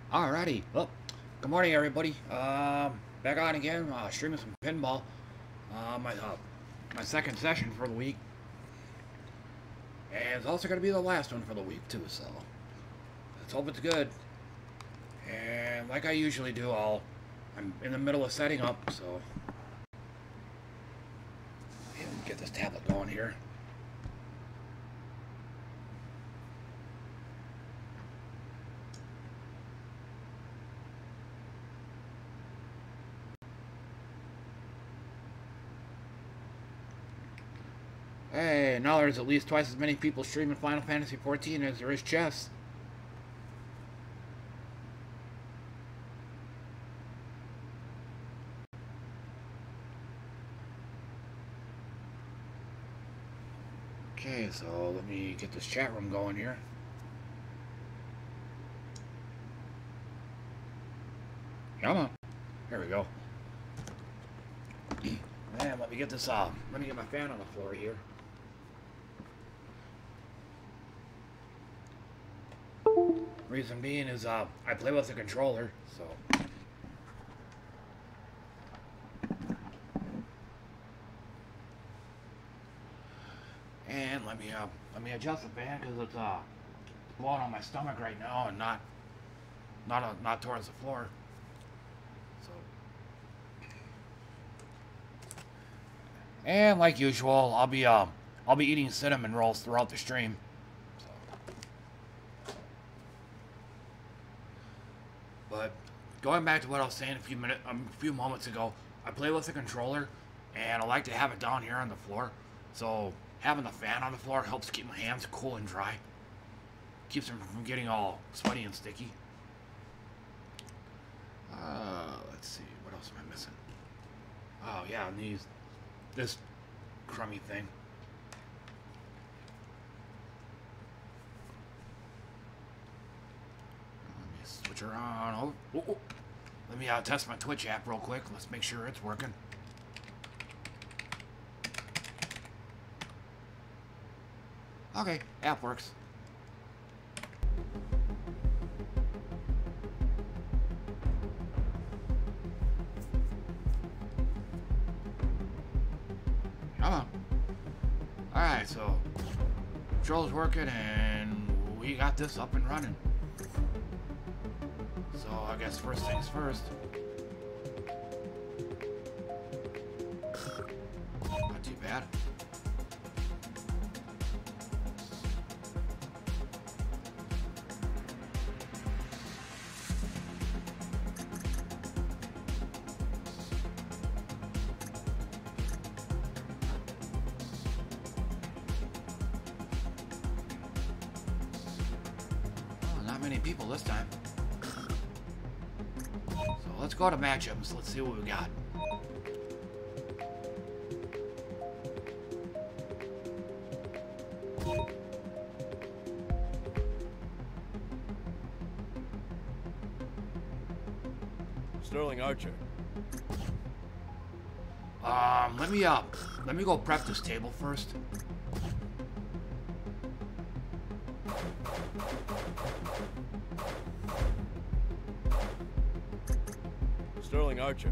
Alrighty, well, good morning everybody. Back on again, streaming some pinball. My second session for the week, and it's also going to be the last one for the week too. So let's hope it's good. And like I usually do, I'm in the middle of setting up, so get this tablet going here. Hey, now there's at least twice as many people streaming Final Fantasy XIV as there is chess. Okay, so let me get this chat room going here. Come on. There we go. And let me get this let me get my fan on the floor here. Reason being is I play with the controller, so and let me adjust the fan because it's blowing on my stomach right now and not towards the floor. So, and like usual, I'll be eating cinnamon rolls throughout the stream. But going back to what I was saying a few moments ago, I play with the controller, and I like to have it down here on the floor. So having the fan on the floor helps keep my hands cool and dry. Keeps them from getting all sweaty and sticky. Let's see, what else am I missing? Oh yeah, and this crummy thing. Switch around. Oh. Let me test my Twitch app real quick. Let's make sure it's working. Okay, app works. Come on. Alright, so control's working and we got this up and running. So I guess first things first. Not too bad. Oh, not many people this time. Let's go to matchups. Let's see what we got. Sterling Archer. Let me go prep this table first. Sterling Archer.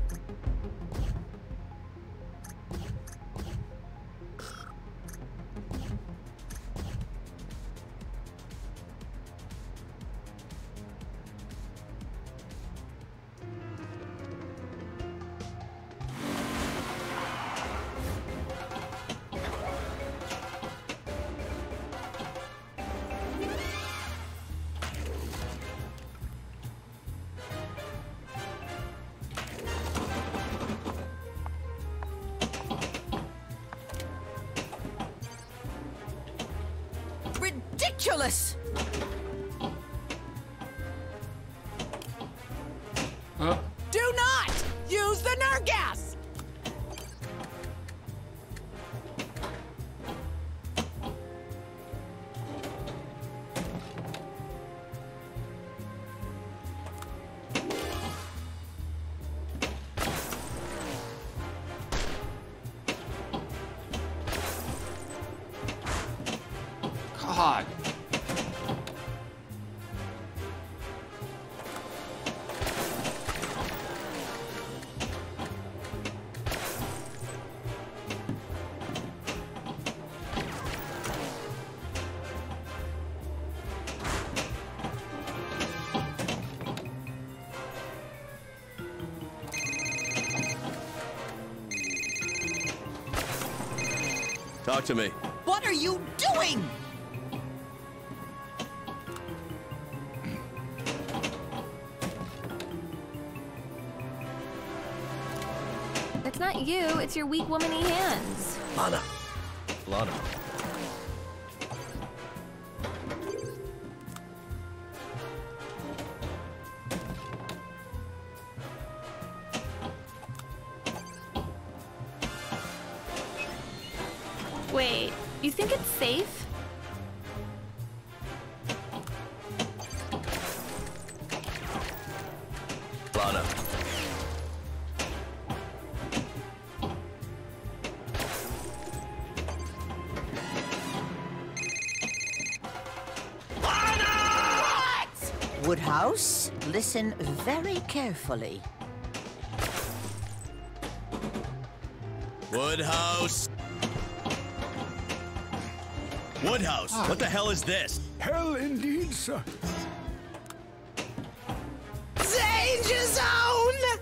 Ridiculous! Huh? Do not use the nerve gas! God. Talk to me. What are you doing? It's not you, it's your weak womany hands. Lana. Lana. Wait, you think it's safe? Lana. Woodhouse, listen very carefully. Woodhouse. Woodhouse, what the hell is this? Hell indeed, sir. Danger zone!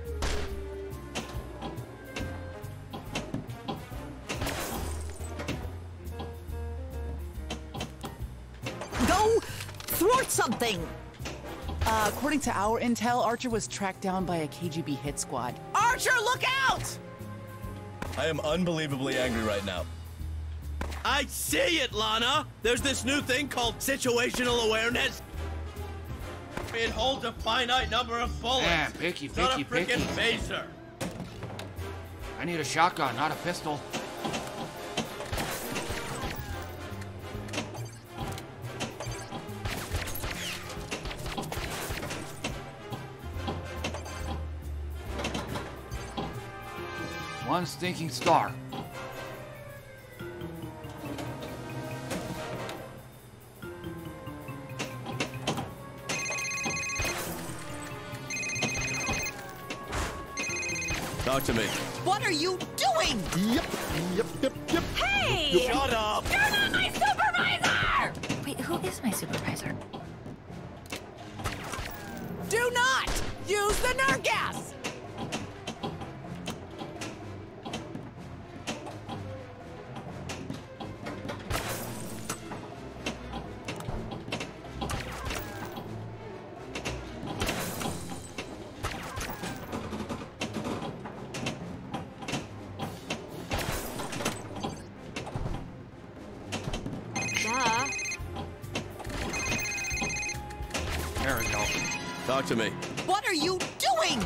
Go thwart something! According to our intel, Archer was tracked down by a KGB hit squad. Archer, look out! I am unbelievably angry right now. I see it, Lana! There's this new thing called situational awareness. It holds a finite number of bullets. Man, picky, It's not a picky, picky. frickin' phaser. I need a shotgun, not a pistol. One stinking star. Talk to me. What are you doing? Hey! Shut up! You're not my supervisor! Wait, who is my supervisor? Do not use the nerve gas! Duh. There we go. Talk to me. What are you doing?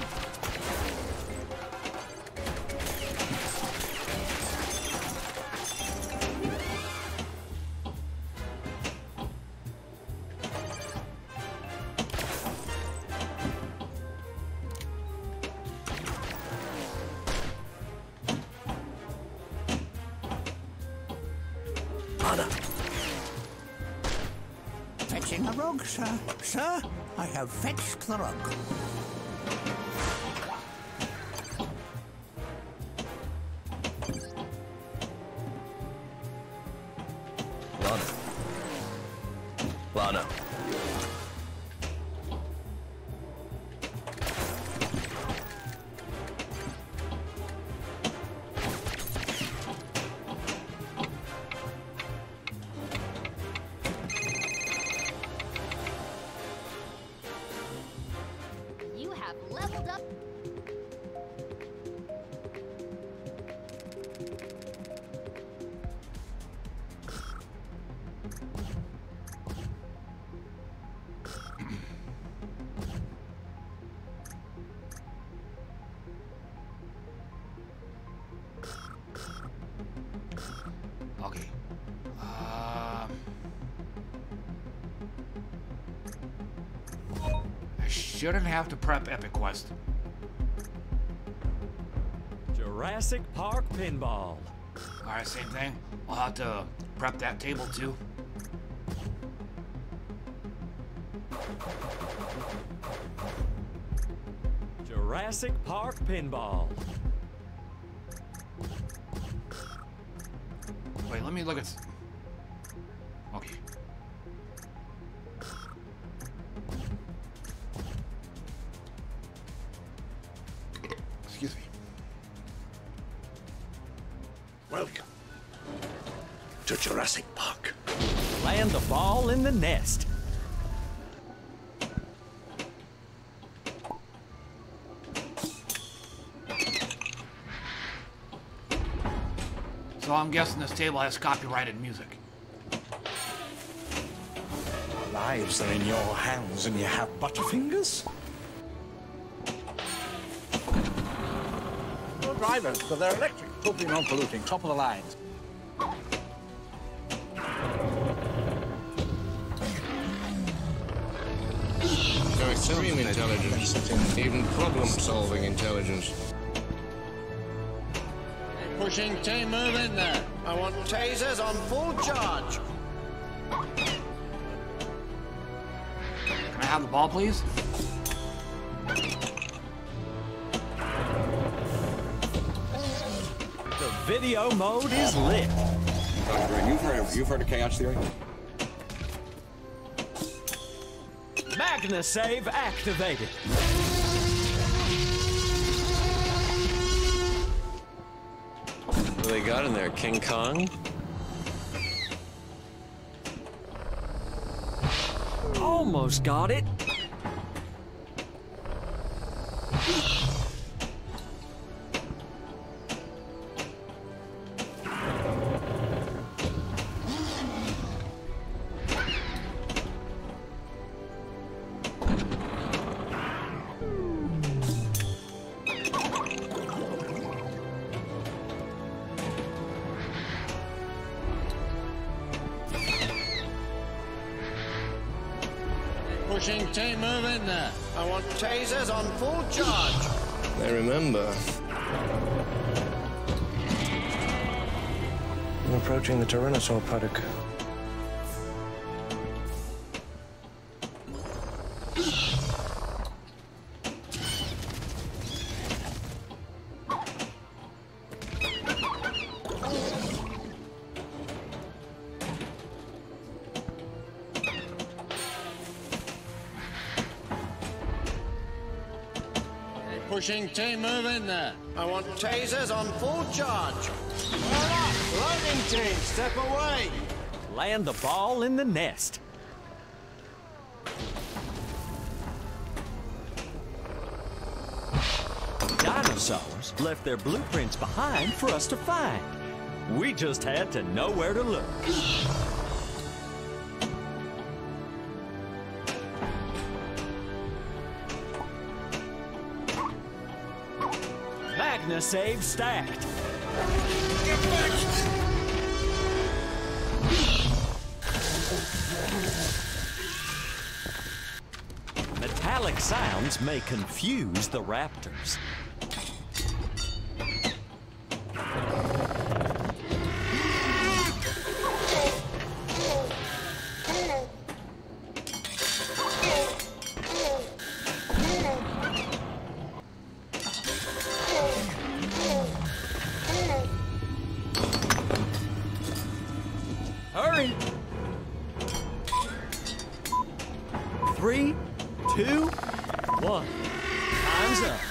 Lana. Fetching a rug, sir. Sir, I have fetched the rug. Lana. Lana. You have leveled up. Okay. I shouldn't have to prep Epic Quest. Jurassic Park Pinball. Alright, same thing. I'll have to prep that table too. Jurassic Park Pinball. Wait, let me look at... Okay. Excuse me. Welcome. to Jurassic Park. Land the ball in the nest. So I'm guessing this table has copyrighted music. Our lives are in your hands and you have butterfingers? No drivers, so they're electric. Totally non-polluting, top of the line. They're extreme intelligence, even problem-solving intelligence. Pushing T, move in there. I want tasers on full charge. Can I have the ball, please? The video mode is lit. You've heard of chaos theory? Magna save activated. What do they got in there, King Kong? Almost got it. Pushing T, move in there. I want tasers on full charge. I remember. I'm approaching the Tyrannosaur paddock. Pushing T, move in there. I want tasers on full charge. All right, loading team, step away. Land the ball in the nest. Dinosaurs left their blueprints behind for us to find. We just had to know where to look. Magna save stacked. Metallic sounds may confuse the raptors. Hurry! 3, 2, 1. Time's up.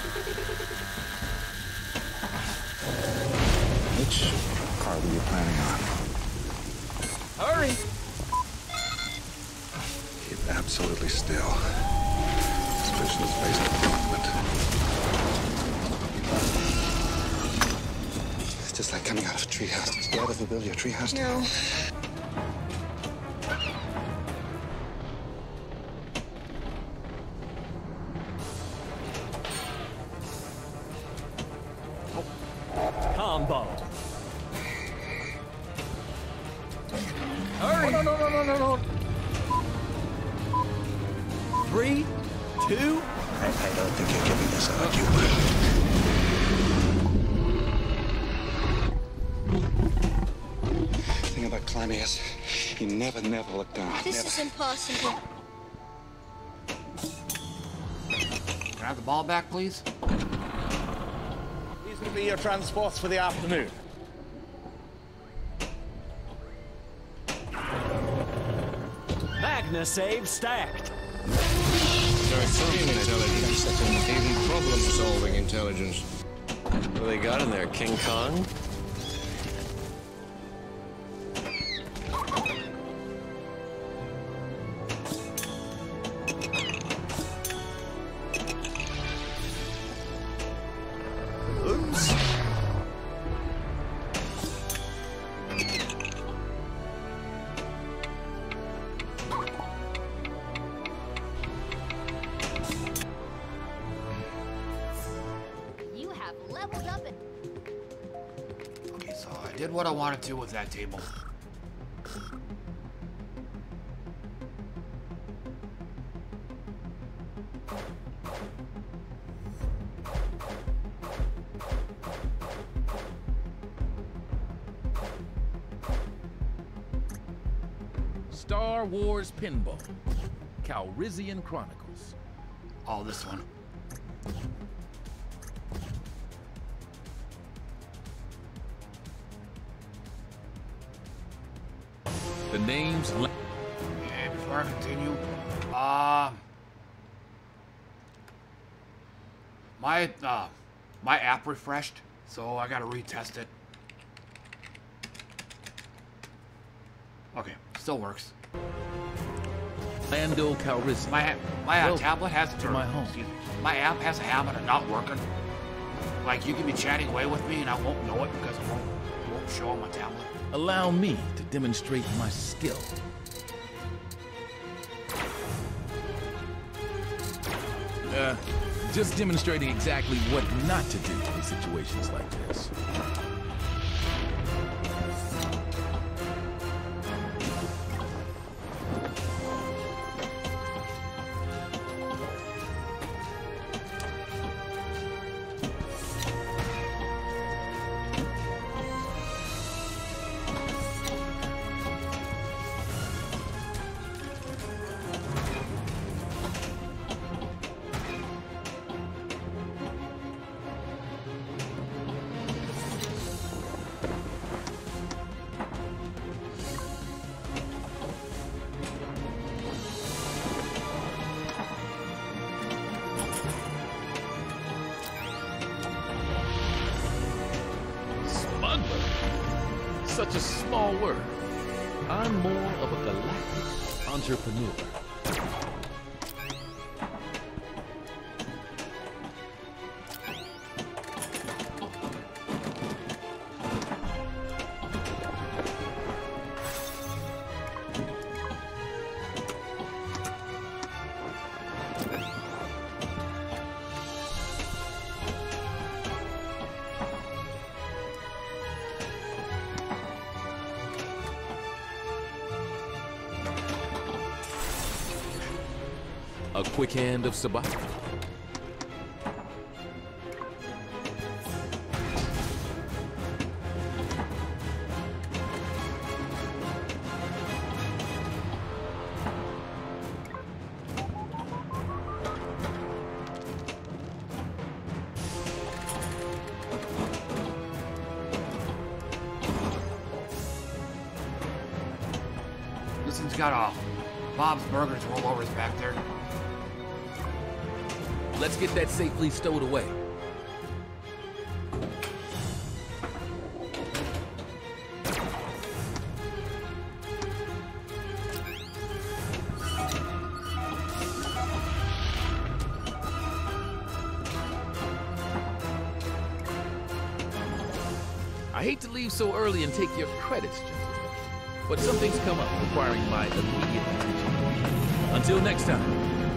Which car were you planning on? Hurry! Keep absolutely still. Suspicion's based on movement. It's just like coming out of a treehouse. Scared if we build you a treehouse? No. Combo. Hurry! Oh, no. 3, 2. I don't think you're giving us a The thing about climbing is, you never look down. This is impossible. Can I have the ball back, please? These will be your transports for the afternoon. Magna save stacked. They're extreme intelligence, even problem-solving intelligence. What do they got in there, King Kong? leveled up and... Okay, so I did what I wanted to with that table. Star Wars Pinball. Calrissian Chronicles. Oh, this one. The names... And before I continue, my app refreshed, so I gotta retest it. Okay, still works. Lando Calrissian. My tablet has my home. My app has a habit of not working. Like you can be chatting away with me and I won't know it because it won't show on my tablet. Allow me to demonstrate my skill. Just demonstrating exactly what not to do in situations like this. Such a small word. I'm more of a galactic entrepreneur. A quick hand of Sabat. This one's got Bob's Burgers rollovers back there. Let's get that safely stowed away. I hate to leave so early and take your credits, gentlemen, but something's come up requiring my immediate attention. Until next time.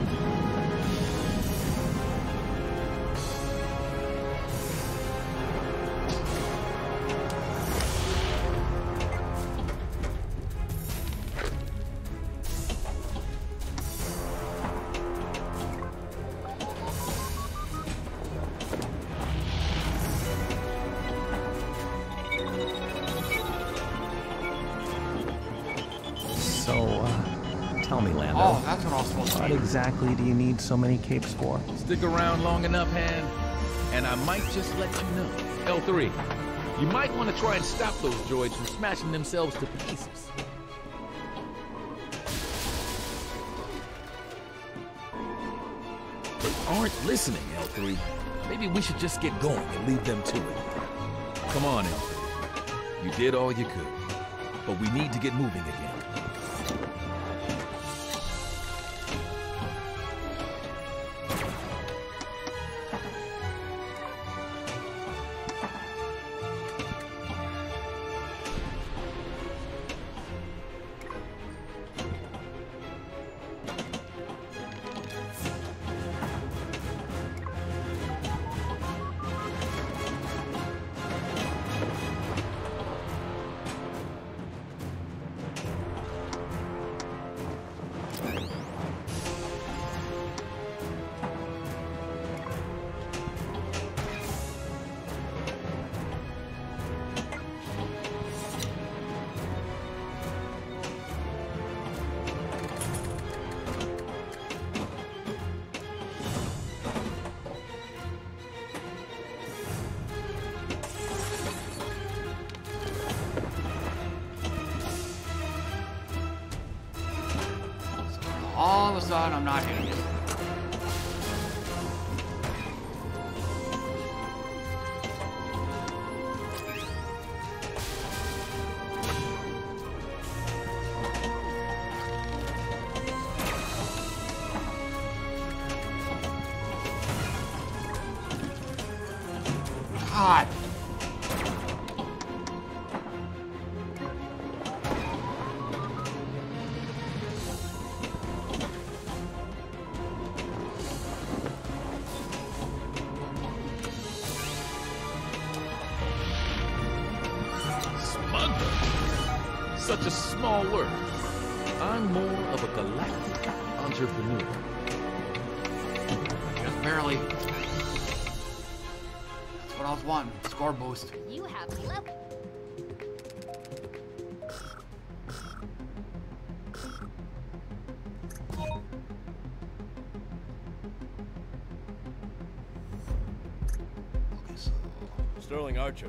Tell me, Lando. Oh, that's what I was supposed to What do. exactly do you need so many capes for? Stick around long enough, Han, and I might just let you know. L3, you might want to try and stop those droids from smashing themselves to pieces. They aren't listening, L3. Maybe we should just get going and leave them to it. Come on, L3. You did all you could, but we need to get moving again. sudden I'm not hitting it. God. Smuggler? Such a small word. I'm more of a galactic entrepreneur. Just barely. That's what I was wanting. Score boost. You have level. Sterling Archer.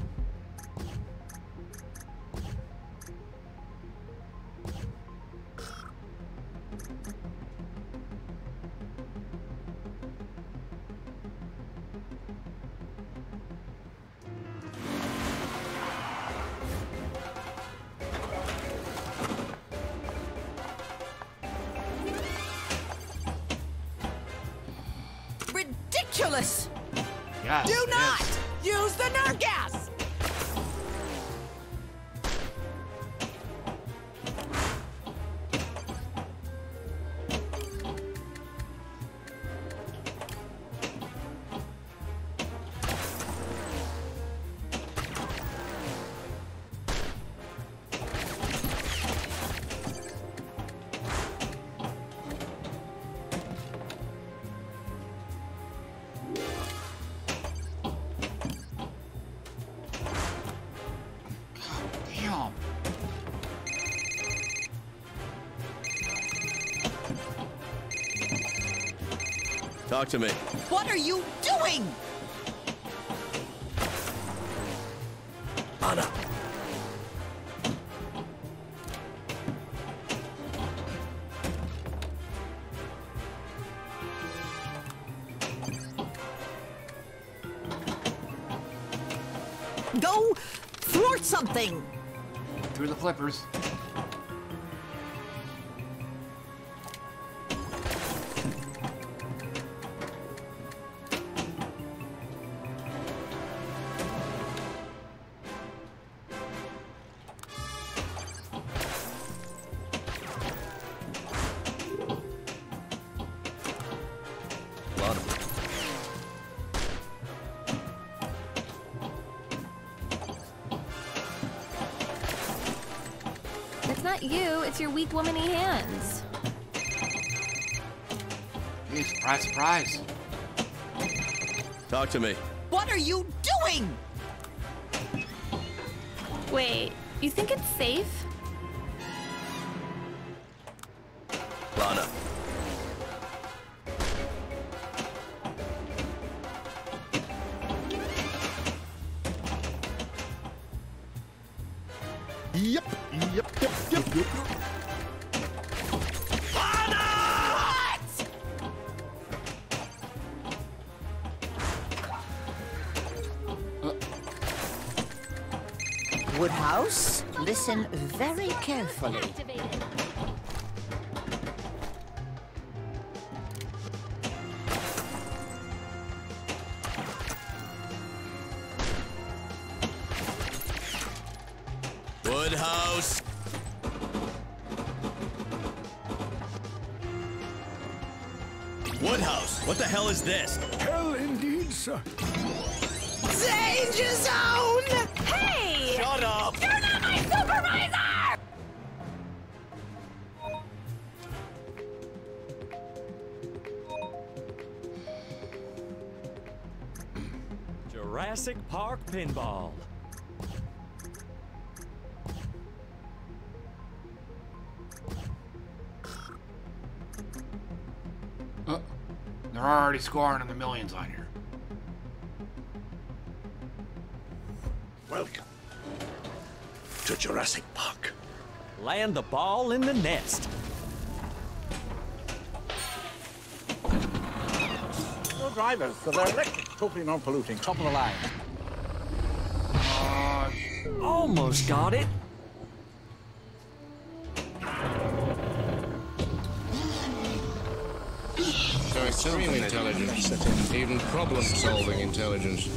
Ridiculous! Yes, Do it not is. use the nerve gas! Damn. Talk to me. What are you doing? Anna. Go thwart something! Through the flippers. It's not you, it's your weak womany hands. Gee, surprise, surprise. Talk to me. What are you doing? Wait, you think it's safe? Lana. Yep. Woodhouse, listen very carefully. Activated. Woodhouse. Woodhouse, what the hell is this? Hell indeed, sir. Danger zone! Hey! Shut up! You're not my supervisor! Jurassic Park Pinball. They're already scoring in the millions on here. Welcome to Jurassic Park. Land the ball in the nest. drivers, so they're electric, totally non-polluting, top of the line. Almost got it. So extreme intelligence, even problem-solving intelligence.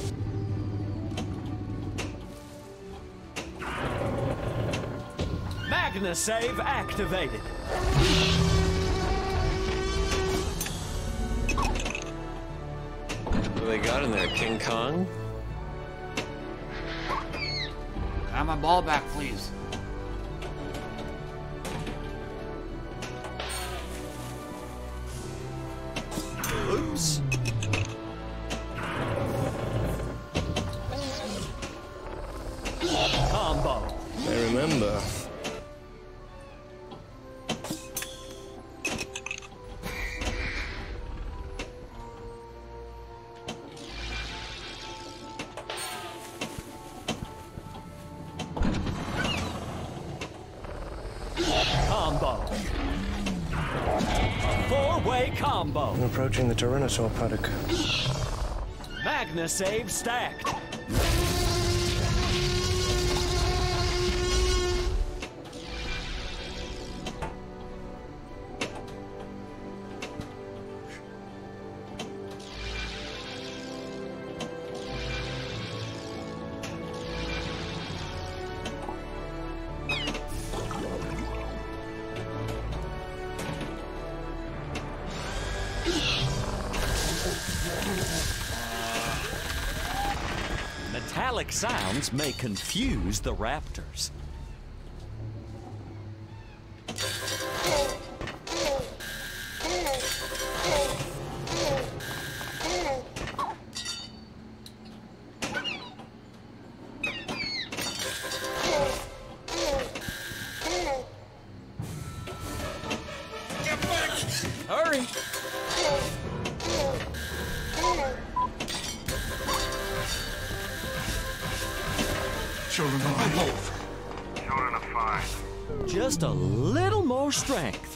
Magna save activated. What do they got in there, King Kong? Have my ball back, please. Oops. Combo. I remember. Combo. Four-way combo. I'm approaching the Tyrannosaur paddock. Magna save stacked. Metallic sounds may confuse the raptors. Hurry! Children are alive. Children are fine. Just a little more strength.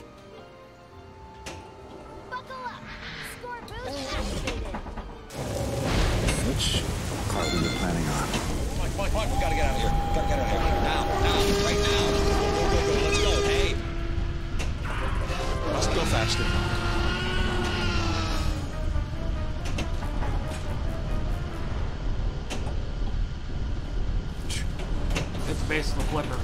Which car were you planning on? Come on, we gotta get out of here. Gotta get out of here. Now, right now. Go, let's go, hey! Let's go faster. It's the base of the flipper.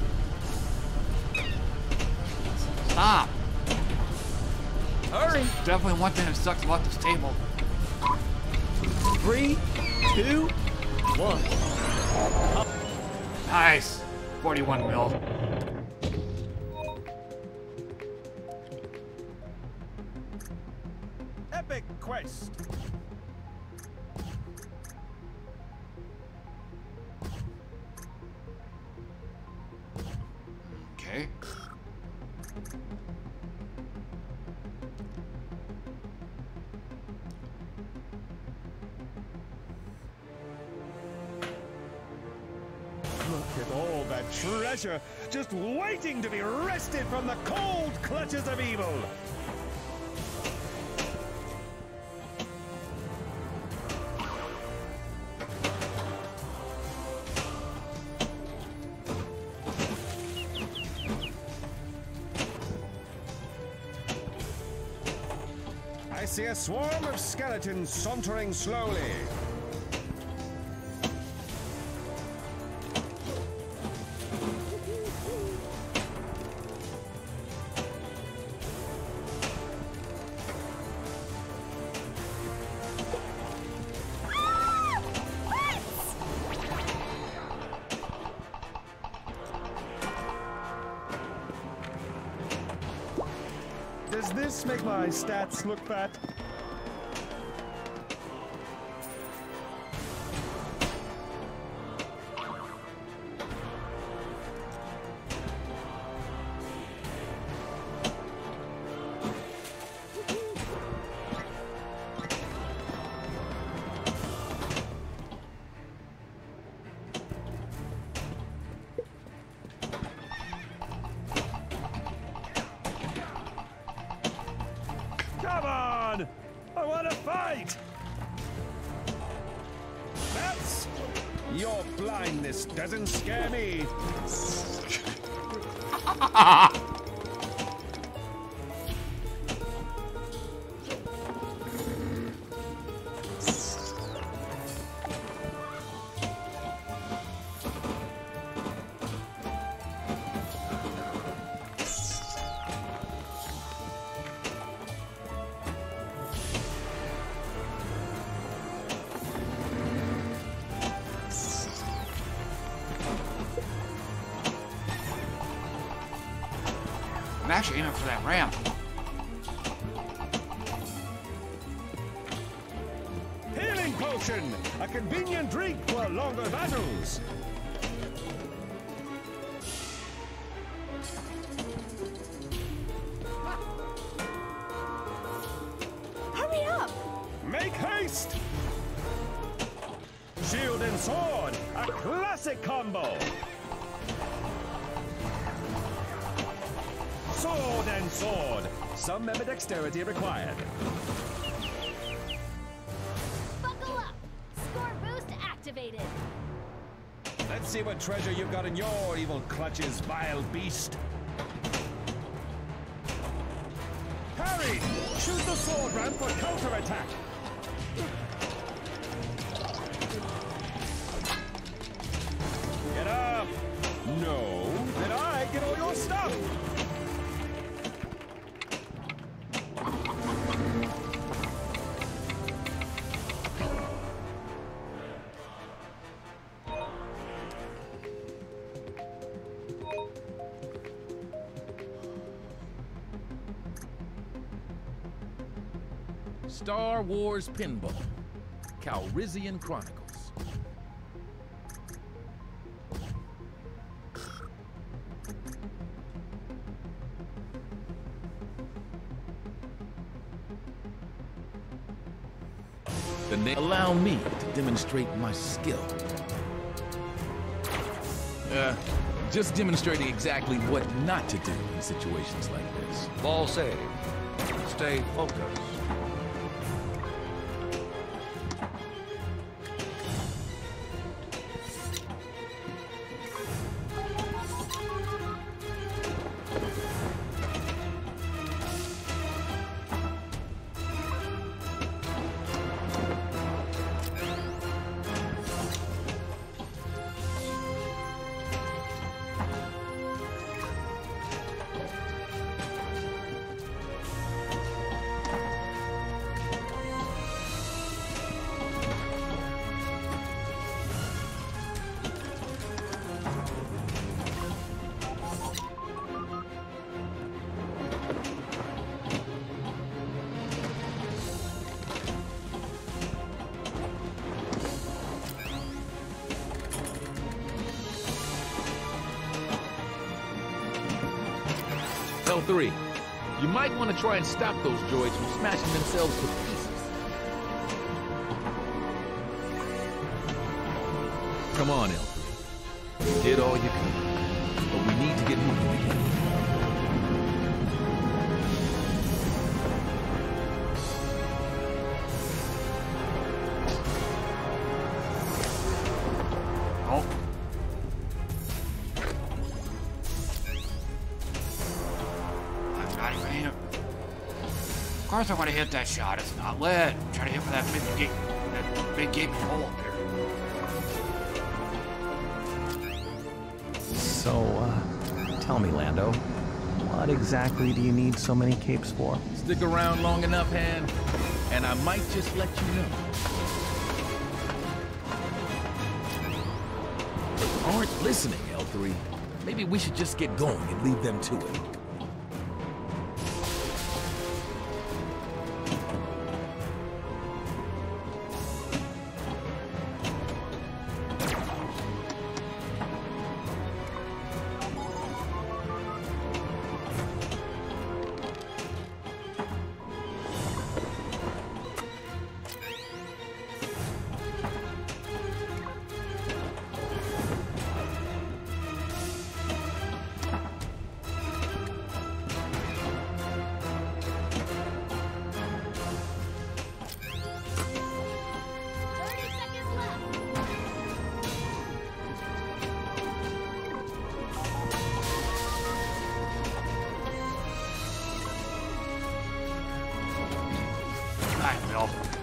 Stop! Hurry! Definitely one thing that sucks about this table. 3, 2, 1. Nice! 41 mil. Epic quest. Okay. Look at all that treasure, just waiting to be wrested from the cold clutches of evil. I see a swarm of skeletons sauntering slowly. Does this make my stats look fat? Come on! I want to fight! That's... Your blindness doesn't scare me. I'm actually aiming for that ramp. Healing potion! A convenient drink for longer battles. Hurry up! Make haste! Shield and sword, a classic combo. Sword and sword. Some ambidexterity required. Buckle up! Score boost activated! Let's see what treasure you've got in your evil clutches, vile beast. Harry! Shoot the sword ramp for counterattack! Get up! No, then I get all your stuff! Star Wars Pinball, Calrissian Chronicles. Allow me to demonstrate my skill. Just demonstrating exactly what not to do in situations like this. Ball save. Stay focused. L3, you might want to try and stop those droids from smashing themselves to pieces. Come on, L3. You did all you could, but we need to get moving again. Of course I want to hit that shot. It's not lit. I'm trying to hit for that big gaping hole up there. So, tell me, Lando, what exactly do you need so many capes for? Stick around long enough, Han, and I might just let you know. They aren't listening, L3. Maybe we should just get going and leave them to it.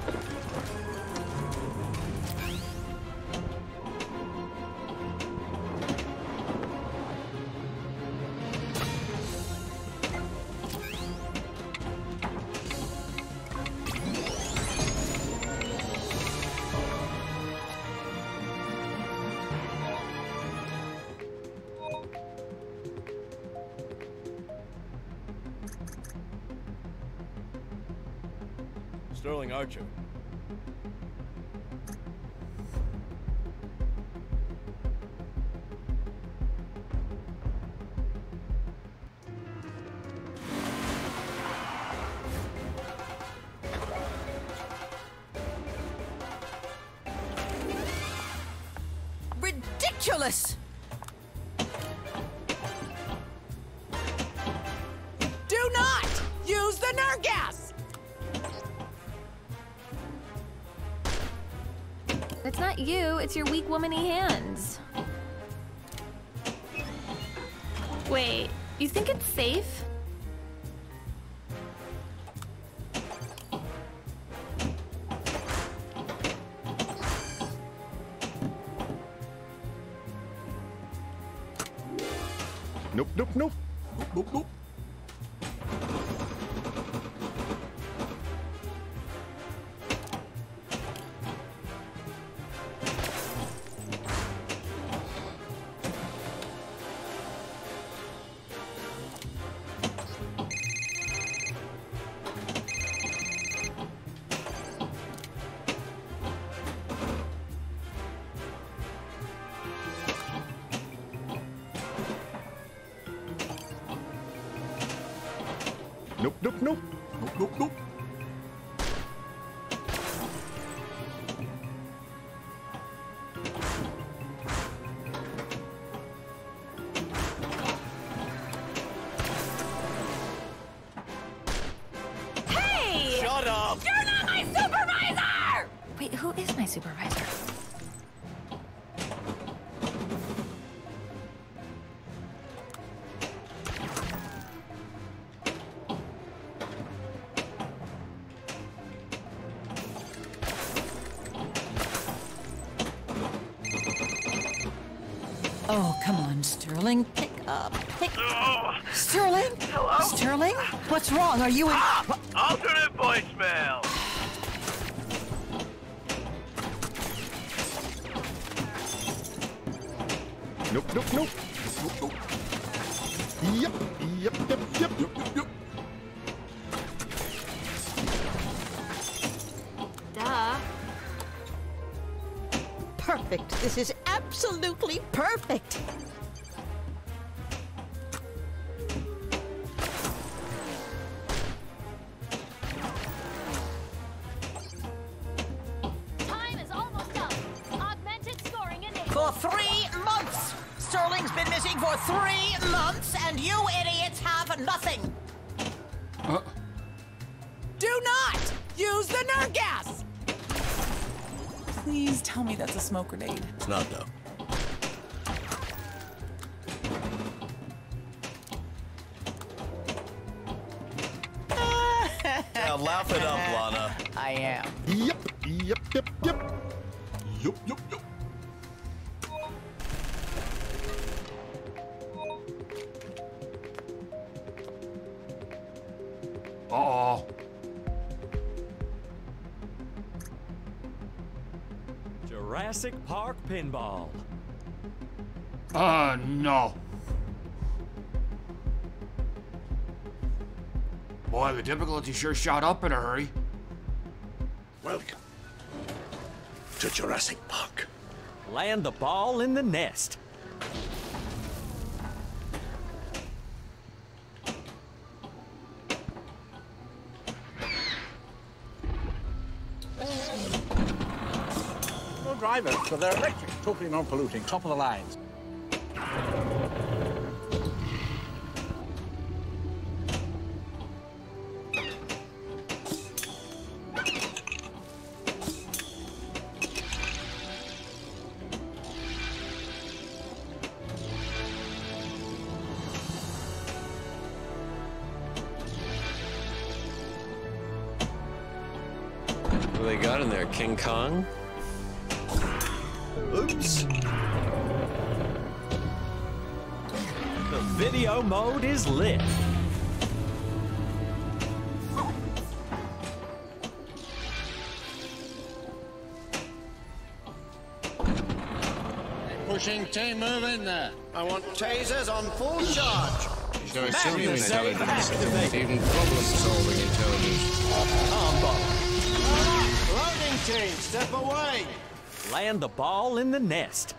Sterling Archer. Ridiculous! Do not use the nerve gas! It's not you, it's your weak womany hands. Wait, you think it's safe? Nope, nope, nope. Nope, nope, nope. Nope, nope, nope. Nope, nope, nope. Hey! Shut up! You're not my supervisor! Wait, who is my supervisor? Oh, come on, Sterling. Pick up. Sterling? Hello? Sterling? What's wrong? Are you in... Alternate voicemail. Nope, nope, nope. Nope, nope. Yep, yep, yep, yep, yep, yep, yep. Duh. Perfect. This is absolutely perfect. Time is almost up. Augmented scoring enabled. For 3 months! Sterling's been missing for 3 months, and you idiots have nothing! Do not use the nerve gas! Please tell me that's a smoke grenade. It's not, though. Now laugh it up, Lana. I am. Yep, yep, yep, yep. Yup, yup, yup. Uh-oh. Jurassic Park Pinball. No. Boy, the difficulty sure shot up in a hurry. Welcome to Jurassic Park. Land the ball in the nest. No drivers, so they're electric, totally non-polluting, top of the lines. What do they got in there, King Kong? Oops. The video mode is lit. Pushing T, move in there. I want tasers on full charge. Show civilian intelligence. Even problem-solving intelligence. Loading team, step away. Land the ball in the nest.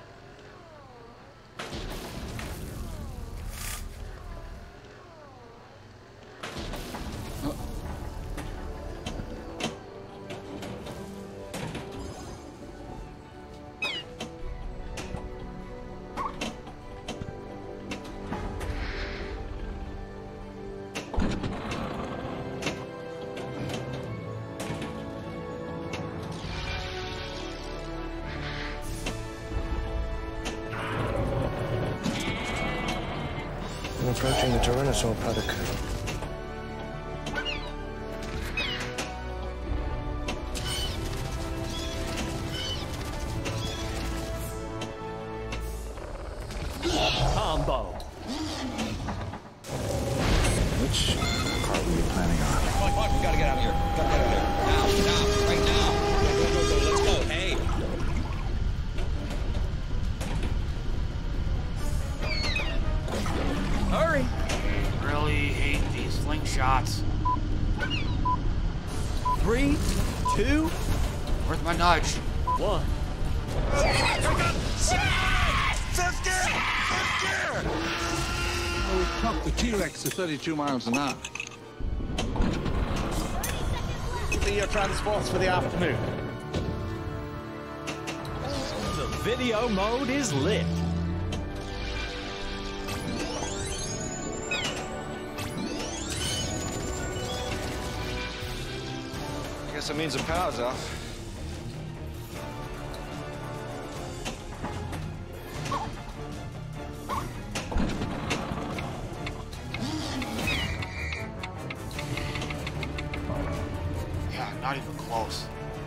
I'm approaching the Tyrannosaur paddock. Combo. Which part were you planning on? Come on, we gotta get out of here. Gotta get out of here. Now, right now. Go, let's go. Hey. Hurry! Really hate these slingshots. 3, 2, Where's my nudge? 1. We topped the T-Rex to 32 miles an hour. See your transports for the afternoon. The video mode is lit. I guess that means the power's off. Yeah, not even close.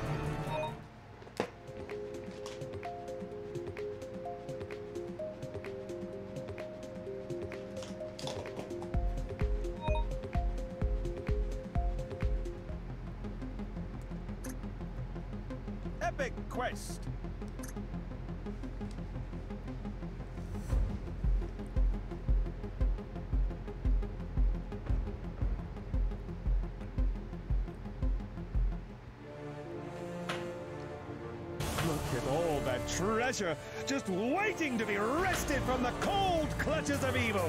Epic quest. Look at all that treasure, just waiting to be wrested from the cold clutches of evil.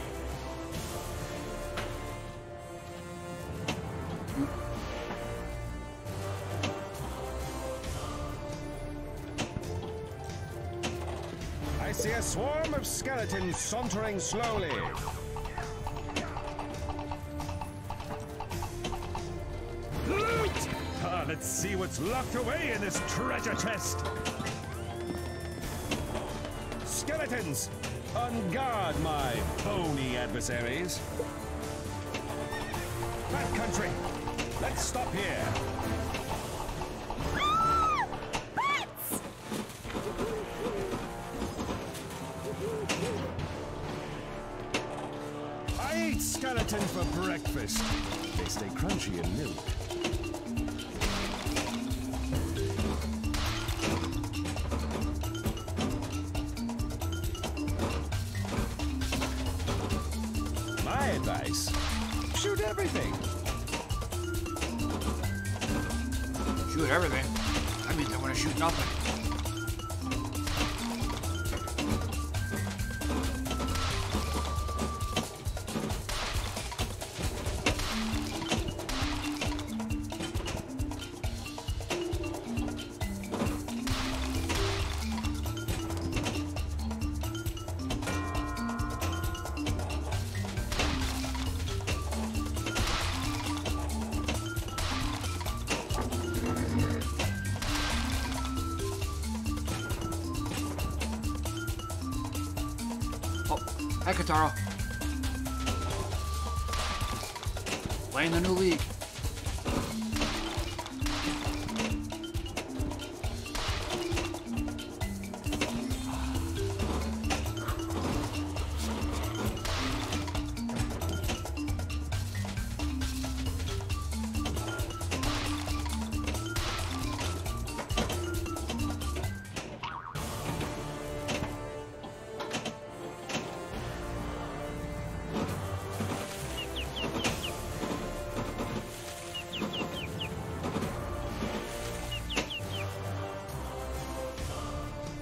I see a swarm of skeletons sauntering slowly. Loot! Let's see what's locked away in this treasure chest. Skeletons, on guard, my bony adversaries. Back country, let's stop here. I eat skeletons for breakfast. They stay crunchy and milk. My advice, shoot everything. Shoot everything? That means I want to shoot nothing. Hi, Kataro. Playing the new league.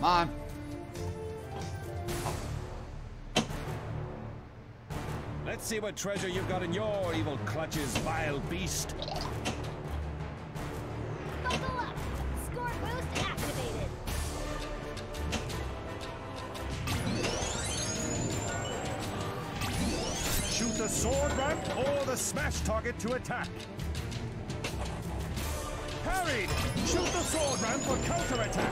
on. Let's see what treasure you've got in your evil clutches, vile beast. Buckle up. Score boost activated. Shoot the sword ramp or the smash target to attack. Parried! Shoot the sword ramp for counterattack.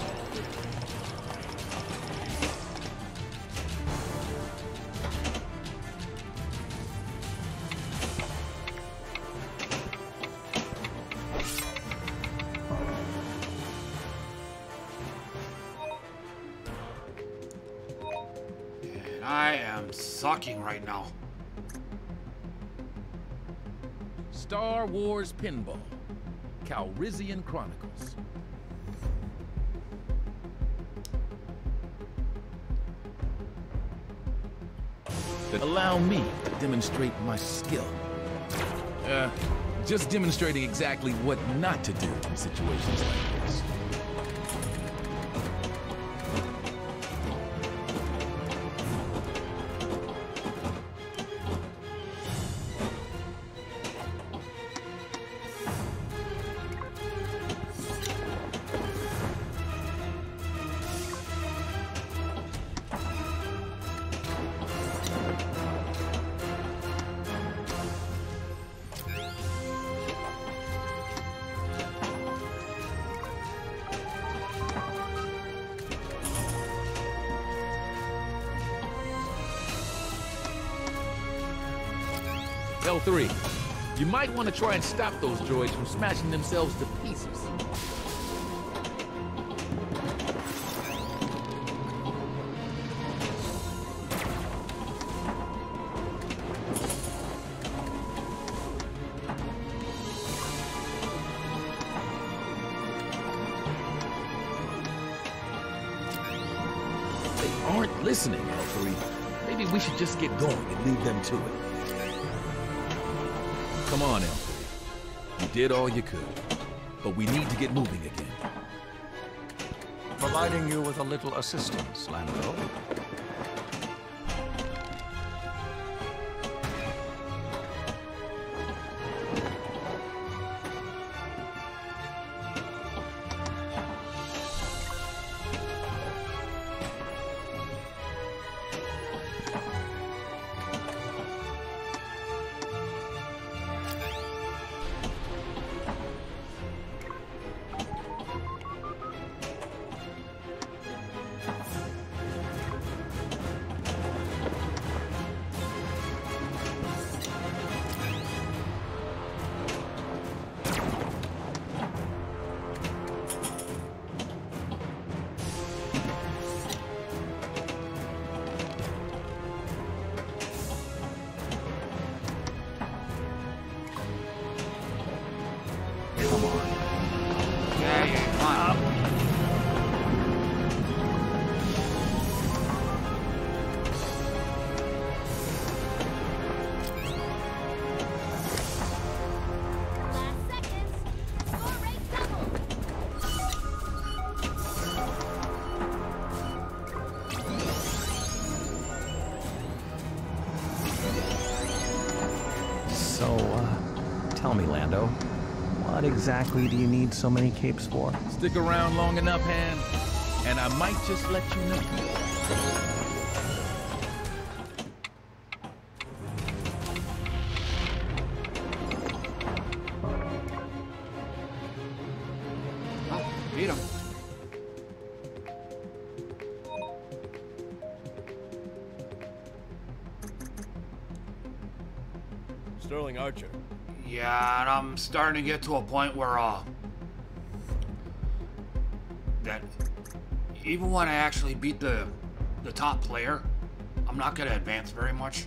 And I am sucking right now. Star Wars Pinball. Calrissian Chronicles. Allow me to demonstrate my skill. Just demonstrating exactly what not to do in situations like this. L3, you might want to try and stop those droids from smashing themselves to pieces. They aren't listening, L3. Maybe we should just get going and leave them to it. Come on, L3. You did all you could, but we need to get moving again. Providing you with a little assistance, Lando. Tell me, Lando, what exactly do you need so many capes for? Stick around long enough, Han, and I might just let you know. Beat him. Sterling Archer. Yeah, and I'm starting to get to a point where, that even when I actually beat the top player, I'm not gonna advance very much.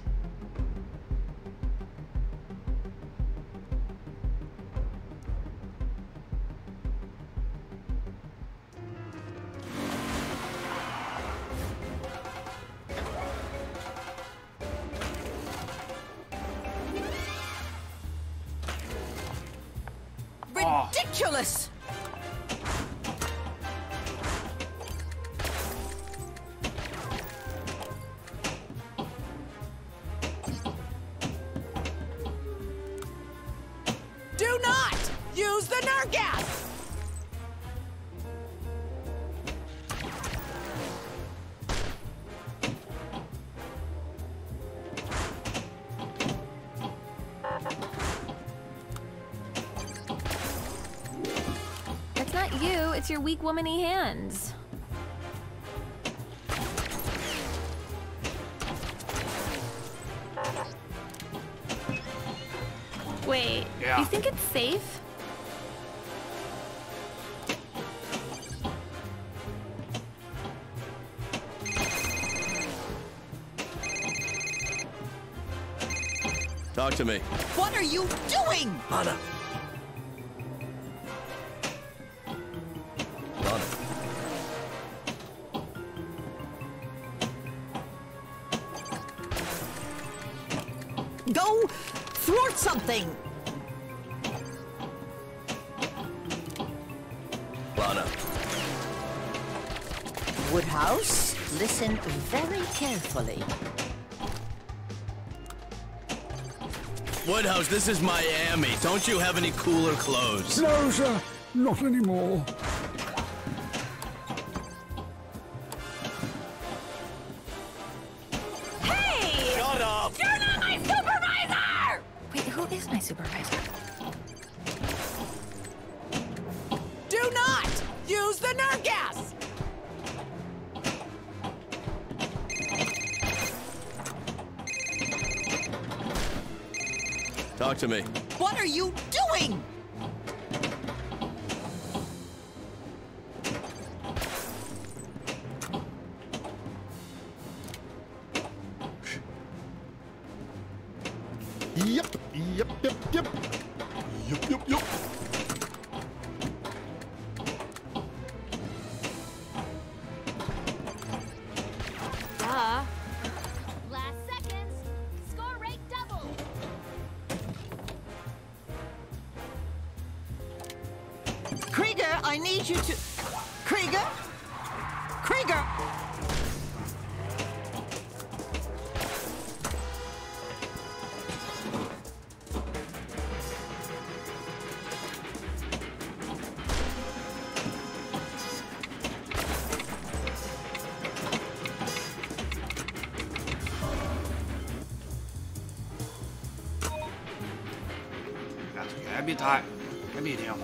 Ridiculous! it's your weak womany hands. Wait, Yeah. you think it's safe? Talk to me. What are you doing? Lana. Lana. Go thwart something. Lana. Woodhouse, listen very carefully. Woodhouse, this is Miami. Don't you have any cooler clothes? No, sir. Not anymore. Hey! Shut up! You're not my supervisor! Wait, who is my supervisor? Do not use the nerve gas! Talk to me. What are you doing? Yep. Duh. Last seconds. Score rate double. Krieger, I need you to... Krieger? Krieger! That's okay. That'd be a tie. That'd be a deal.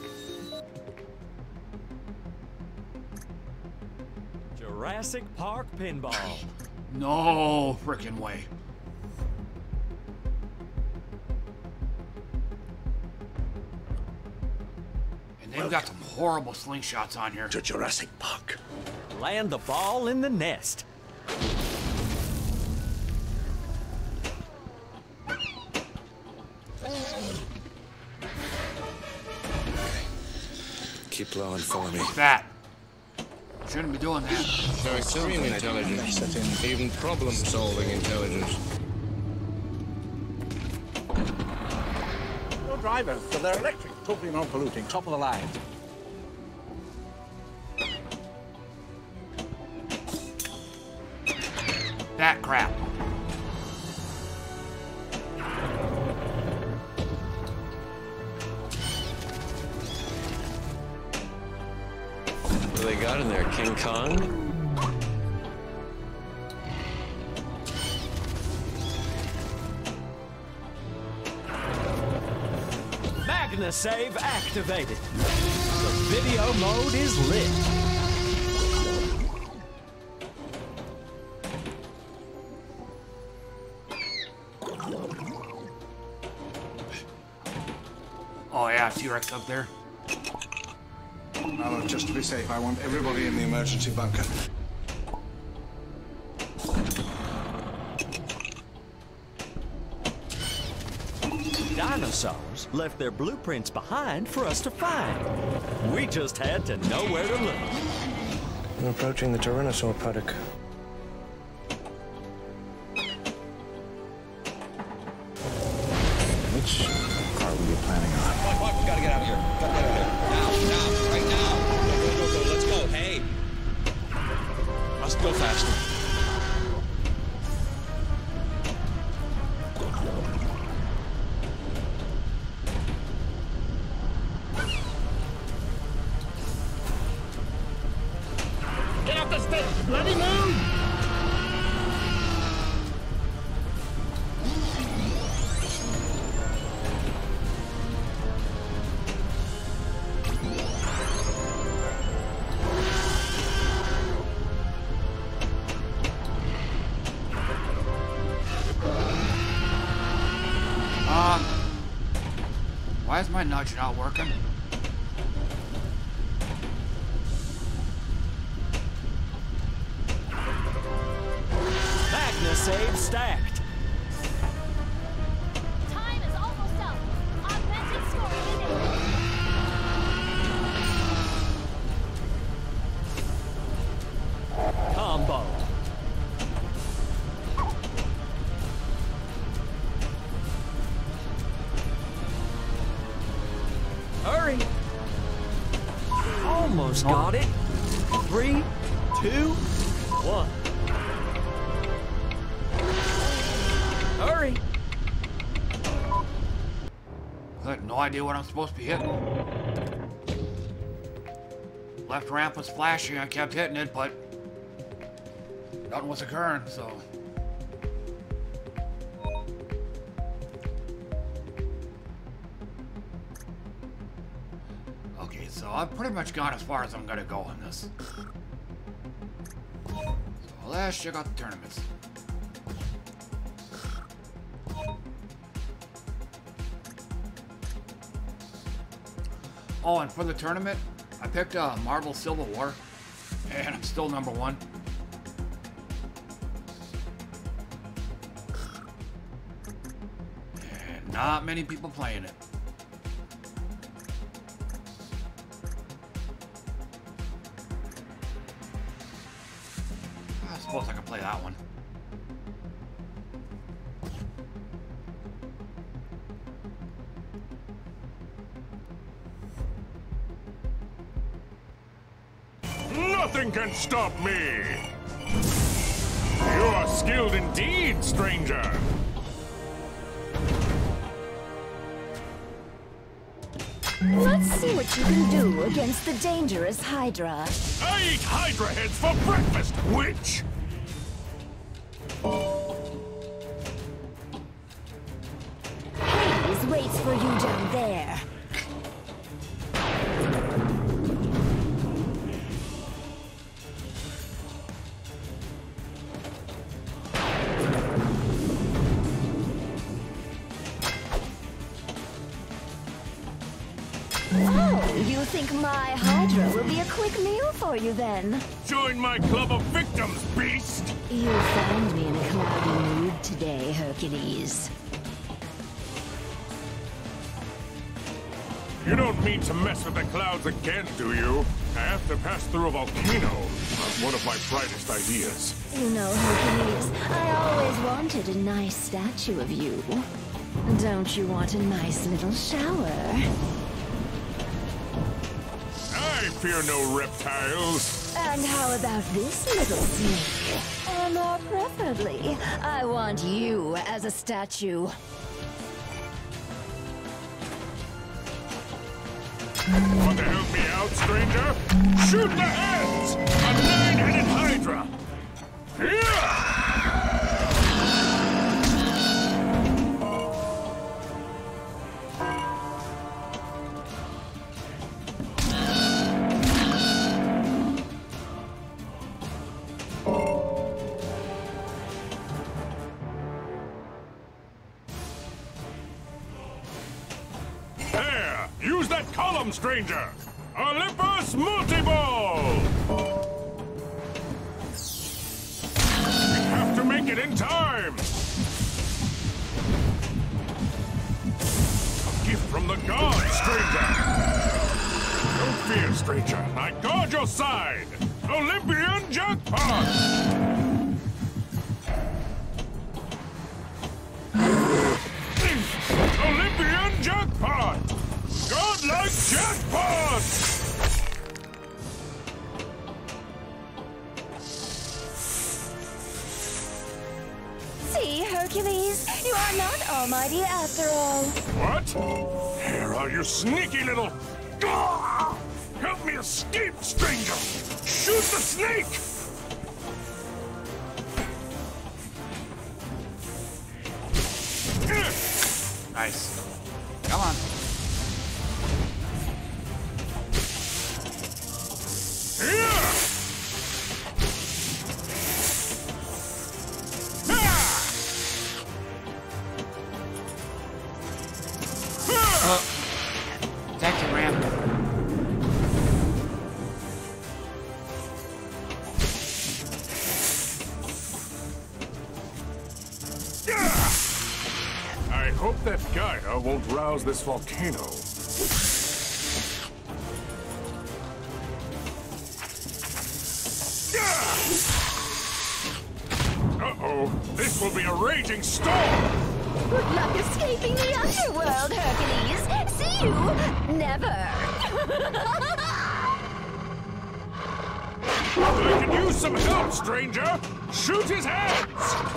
Jurassic Park Pinball. No frickin' way. And they've got some horrible slingshots on here. To Jurassic Park. Land the ball in the nest. Keep low and follow me. That. Shouldn't be doing that. They're extreme intelligence. Even problem-solving intelligence. No drivers, so they're electric, totally non-polluting, top of the line. That crap. What do they got in there? King Kong? MagnaSave activated. The video mode is lit. Oh yeah, T-Rex up there. Now, look, just to be safe, I want everybody in the emergency bunker. Dinosaurs left their blueprints behind for us to find. We just had to know where to look. We're approaching the Tyrannosaur paddock. Which car were you planning on? What? We gotta get out of here. Gotta get out of here. Now, right now. Go, let's go. Hey. Must go faster. Get off the stage! Bloody move! is my nudge not working? Magna save stacked. Time is almost up. Augmented scoring enabled. Combo. Hurry. Almost got it. 3, 2, 1. Hurry. I have no idea what I'm supposed to be hitting. Left ramp was flashing, I kept hitting it, but nothing was occurring, so. Okay, so I've pretty much gone as far as I'm gonna go on this. So let's check out the tournaments. Oh, and for the tournament, I picked Marvel Civil War, and I'm still number 1. And not many people playing it. I suppose I can play that one. Nothing can stop me! You are skilled indeed, stranger! Let's see what you can do against the dangerous Hydra. I eat Hydra heads for breakfast, witch! Hades waits for you down there. You think my Hydra will be a quick meal for you then? Join my club of victims, beast! You found me in a cloudy mood today, Hercules. You don't mean to mess with the clouds again, do you? I have to pass through a volcano. One of my brightest ideas. You know, Hercules, I always wanted a nice statue of you. Don't you want a nice little shower? I fear no reptiles. And how about this little snake? Or more preferably, I want you as a statue. Want to help me out, stranger? Shoot the heads! A 9-headed Hydra! There! Use that column, stranger! Olympus Multiball! We have to make it in time! A gift from the gods, stranger! Don't fear, stranger. I guard your side! Olympian jackpot! Olympian jackpot! Godlike jackpot! See, Hercules, you are not almighty after all. What? Here are you sneaky little... Ah! Help me escape, stranger! Shoot the snake! Nice. Come on. Hope that Gaia won't rouse this volcano. Uh-oh, this will be a raging storm! Good luck escaping the underworld, Hercules! See you never! I can use some help, stranger! Shoot his hands!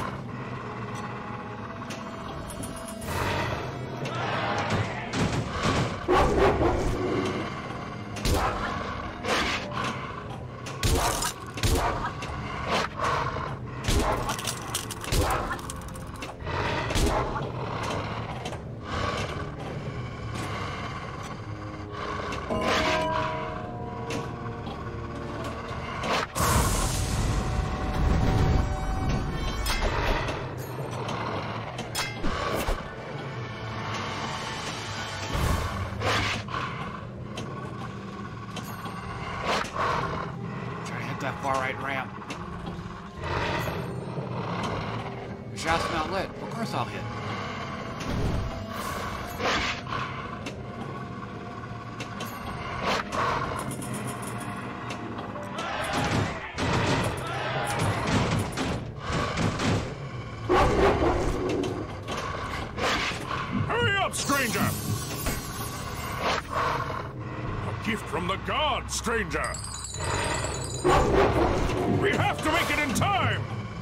That far right ramp. The shaft's not lit. Of course I'll hit. Hurry up, stranger! A gift from the gods, stranger! We have to make it in time!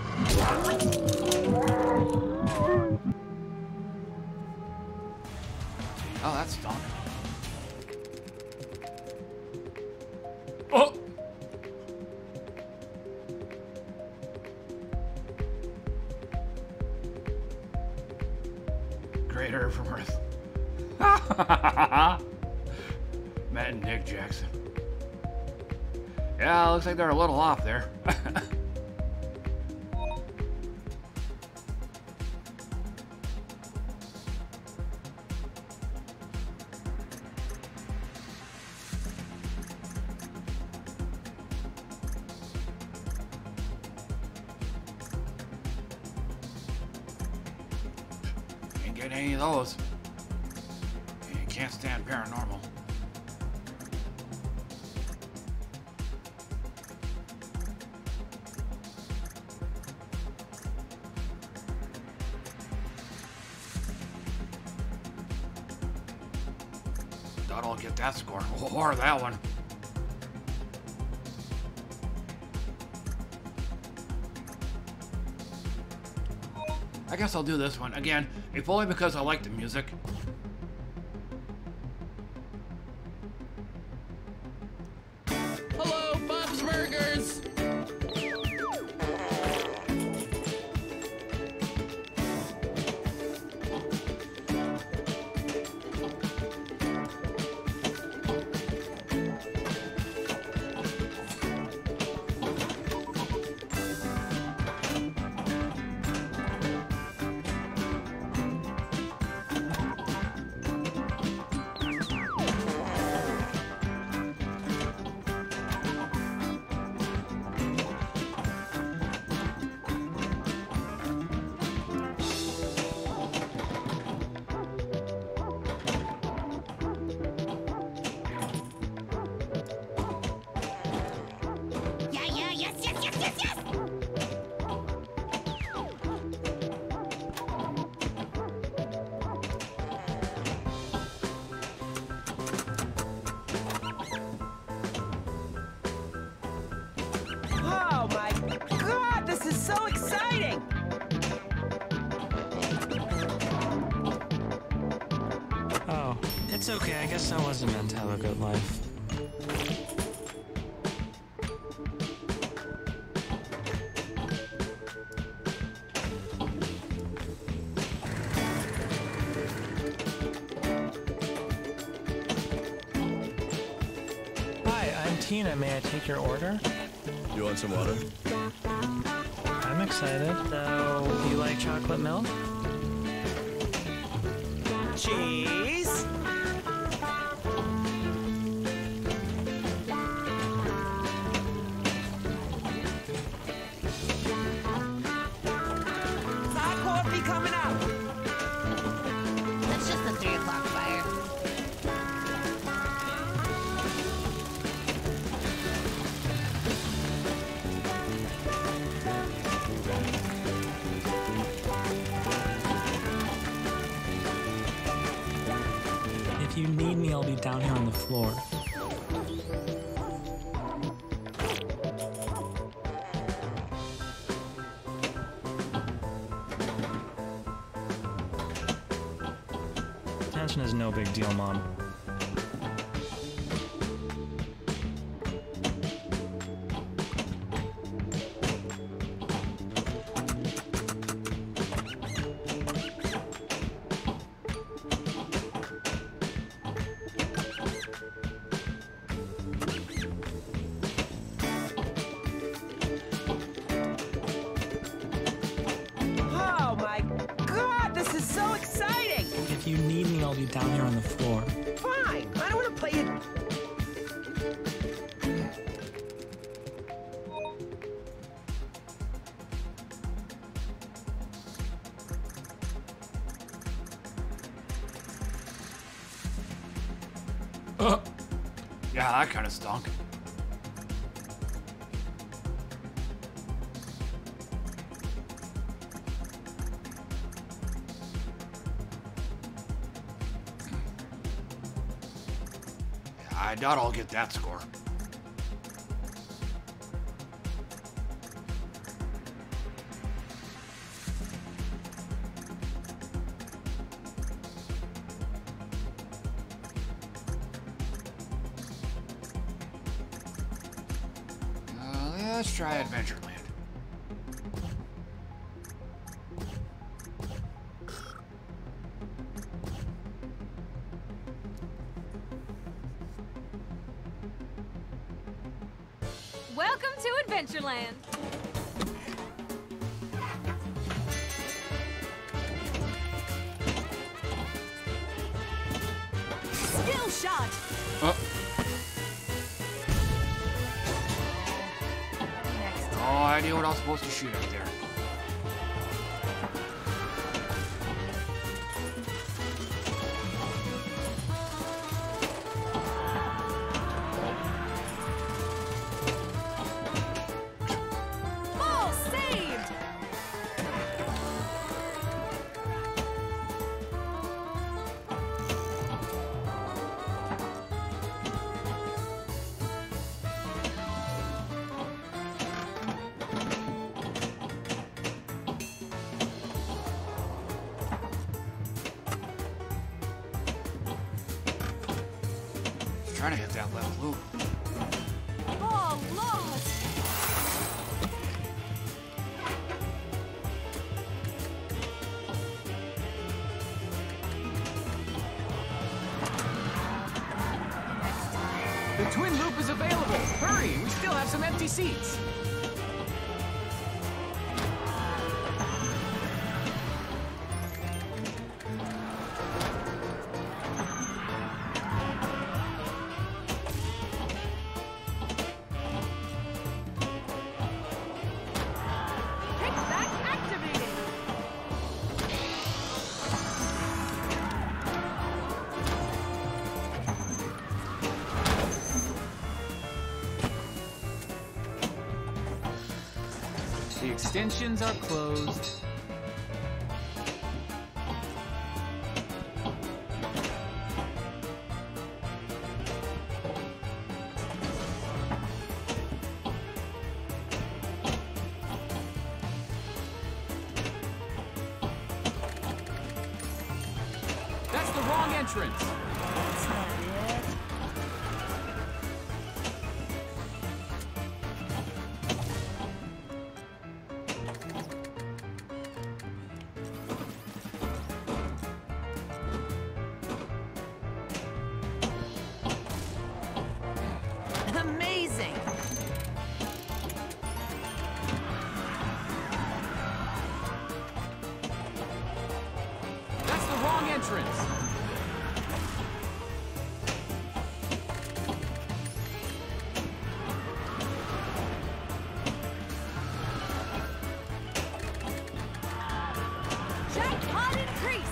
Oh, that's done. Oh! Greater from Earth. Matt and Nick Jackson. Yeah, looks like they're a little off there. Can't get any of those. You can't stand paranormal. I'll get that score, or that one. I guess I'll do this one. Again, if only because I like the music. Hello, Bob's Burgers! It's okay, I guess I wasn't meant to have a good life. Hi, I'm Tina. May I take your order? You want some water? I'm excited. So, do you like chocolate milk? Cheese. Hot coffee coming up. down here on the floor. Tension is no big deal, Mom. Oh my god, this is so exciting! If you need me, I'll be down here on the floor. Fine, I don't want to play it. Yeah, that kind of stunk. I doubt I'll get that score. Let's try Adventureland. Welcome to Adventureland. Skill shot! No idea what I was supposed to shoot up there. Ball saved! Trying to hit that left loop. Ball lost! The twin loop is available. Hurry, we still have some empty seats. Kickback activated! The extensions are closed. That's the wrong entrance. That's not it. Amazing! That's the wrong entrance. Jackpot increased!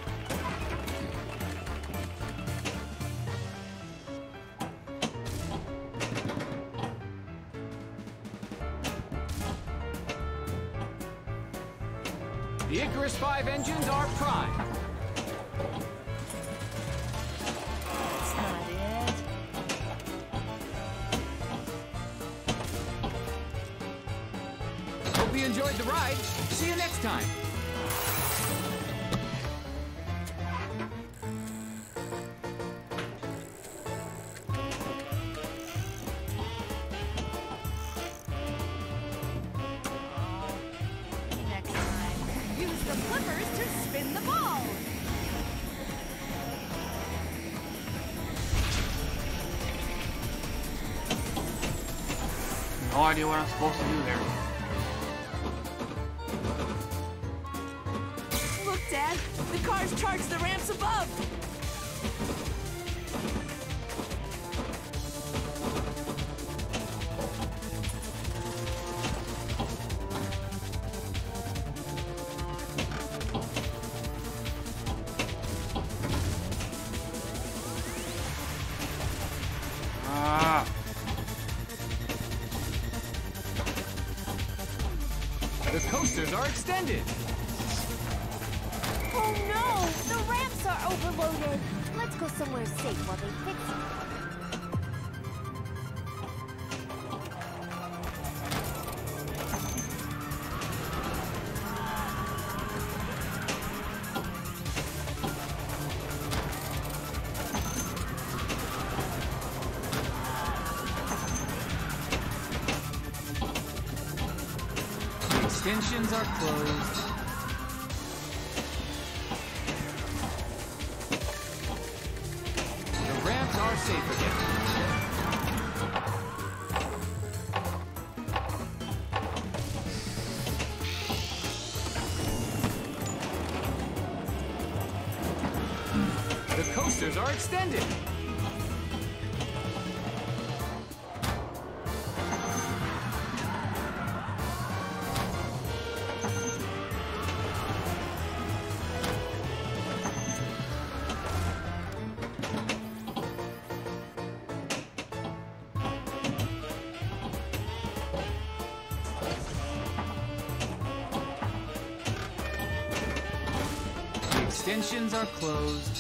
The Icarus 5 engines are prime. That's not enjoyed the ride. See you next time. Next time, use the flippers to spin the ball. No idea what I'm supposed to do there. Look, Dad. The cars charge the ramps above. Ah. The coasters are extended. Oh no! The ramps are overloaded. Let's go somewhere safe while they fix it. The extensions are closed. The ramps are safe again. The coasters are extended. The extensions are closed.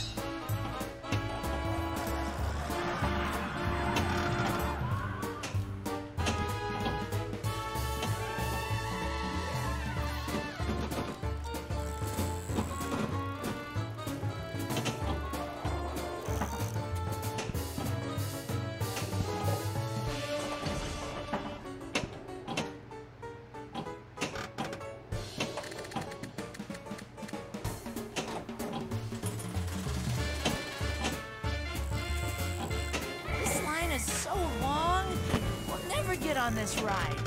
This line is so long. We'll never get on this ride.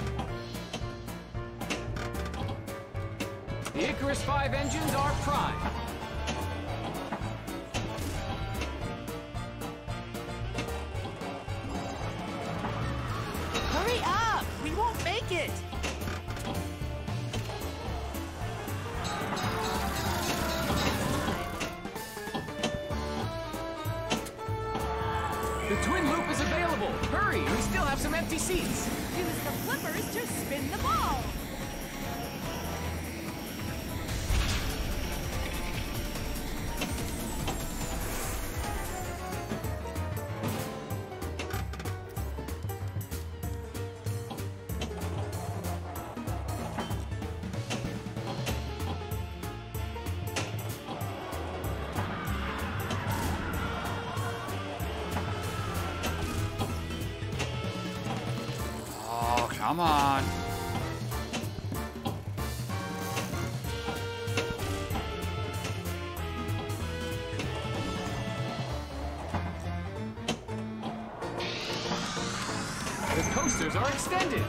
The Icarus 5 engines are prime. Hurry up! We won't make it. The twin loop is available. Hurry, we still have some empty seats. Use the flippers to spin the ball. Oh, come on. The coasters are extended.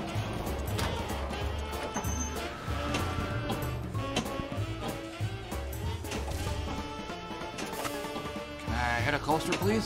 Can I hit a coaster, please?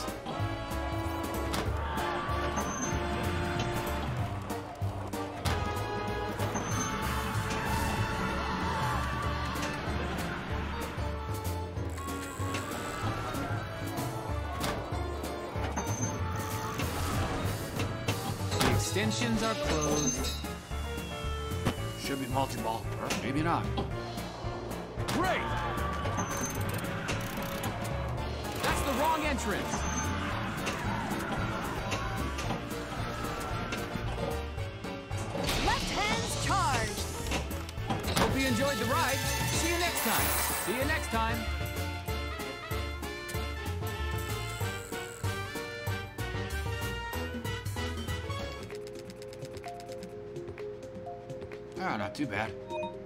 The extensions are closed. Should be multi-ball, or maybe not. Great! That's the wrong entrance. Left hands charged. enjoyed the ride. See you next time. See you next time. Oh, not too bad.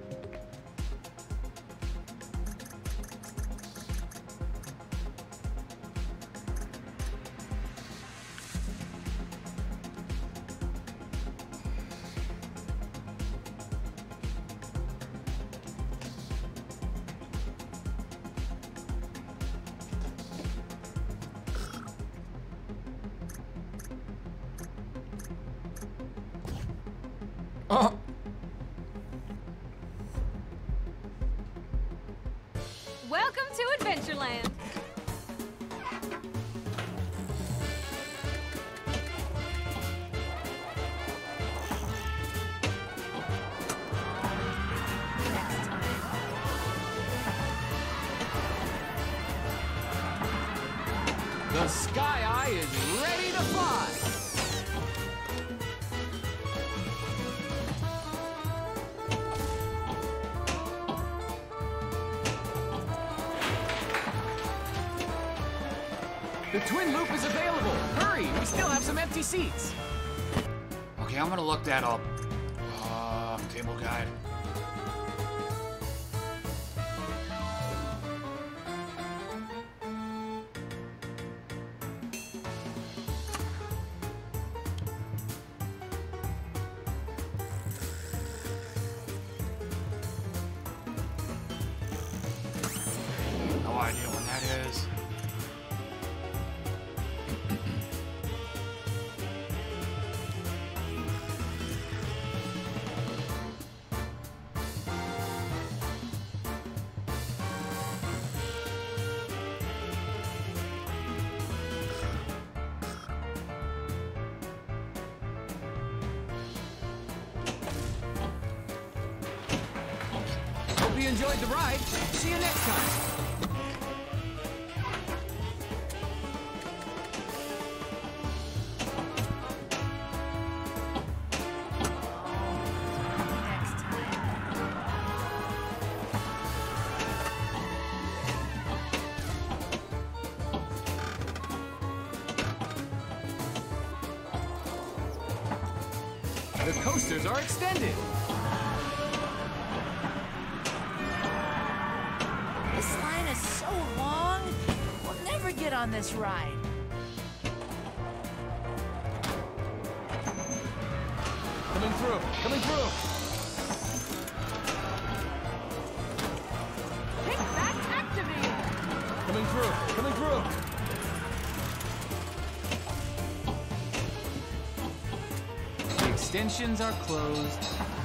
Oh. Welcome to Adventureland. The Sky Eye is ready to fly. The twin loop is available. Hurry, we still have some empty seats. Okay, I'm gonna look that up. Table guide. No idea when that is. Hope you enjoyed the ride. See you next time. The coasters are extended. This line is so long, we'll never get on this ride. Coming through, coming through. Kickback activated. Coming through, coming through. The extensions are closed.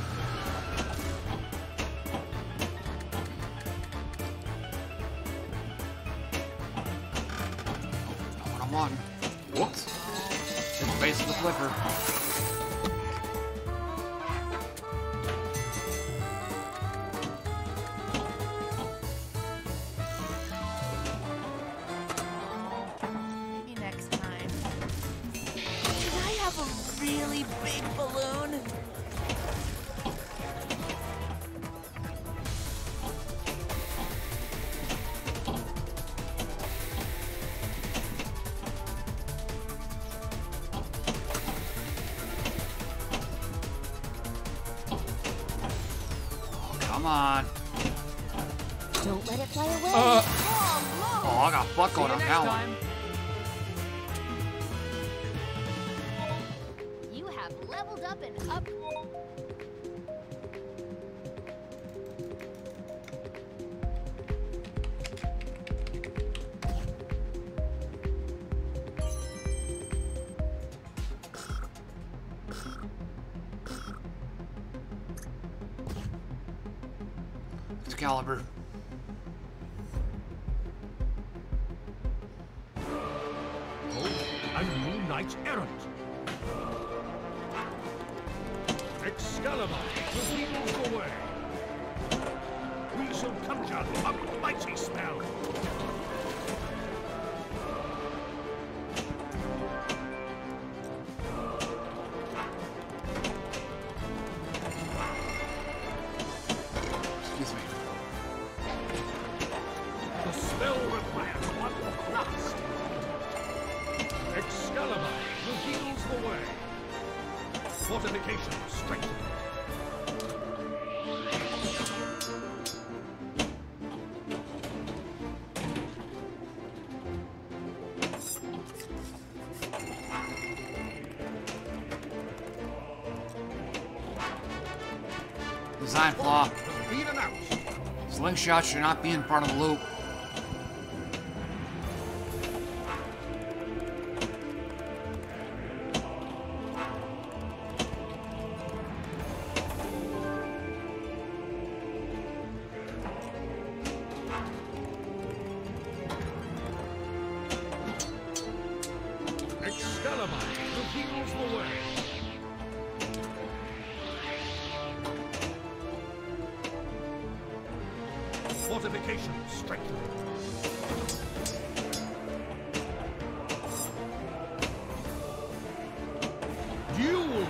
When I'm on. Whoops. Hit the base of the flipper. Maybe next time. Can I have a really big balloon? Come on. Don't let it fly away. Oh, I got butt going on that one. You have leveled up and up. Excalibur. A new knight errant. Excalibur will lead the way. We shall conjure a mighty spell. Fortification strengthened. Design flaw. Slingshot should not be in front of the loop. Fortification strengthened. Duel!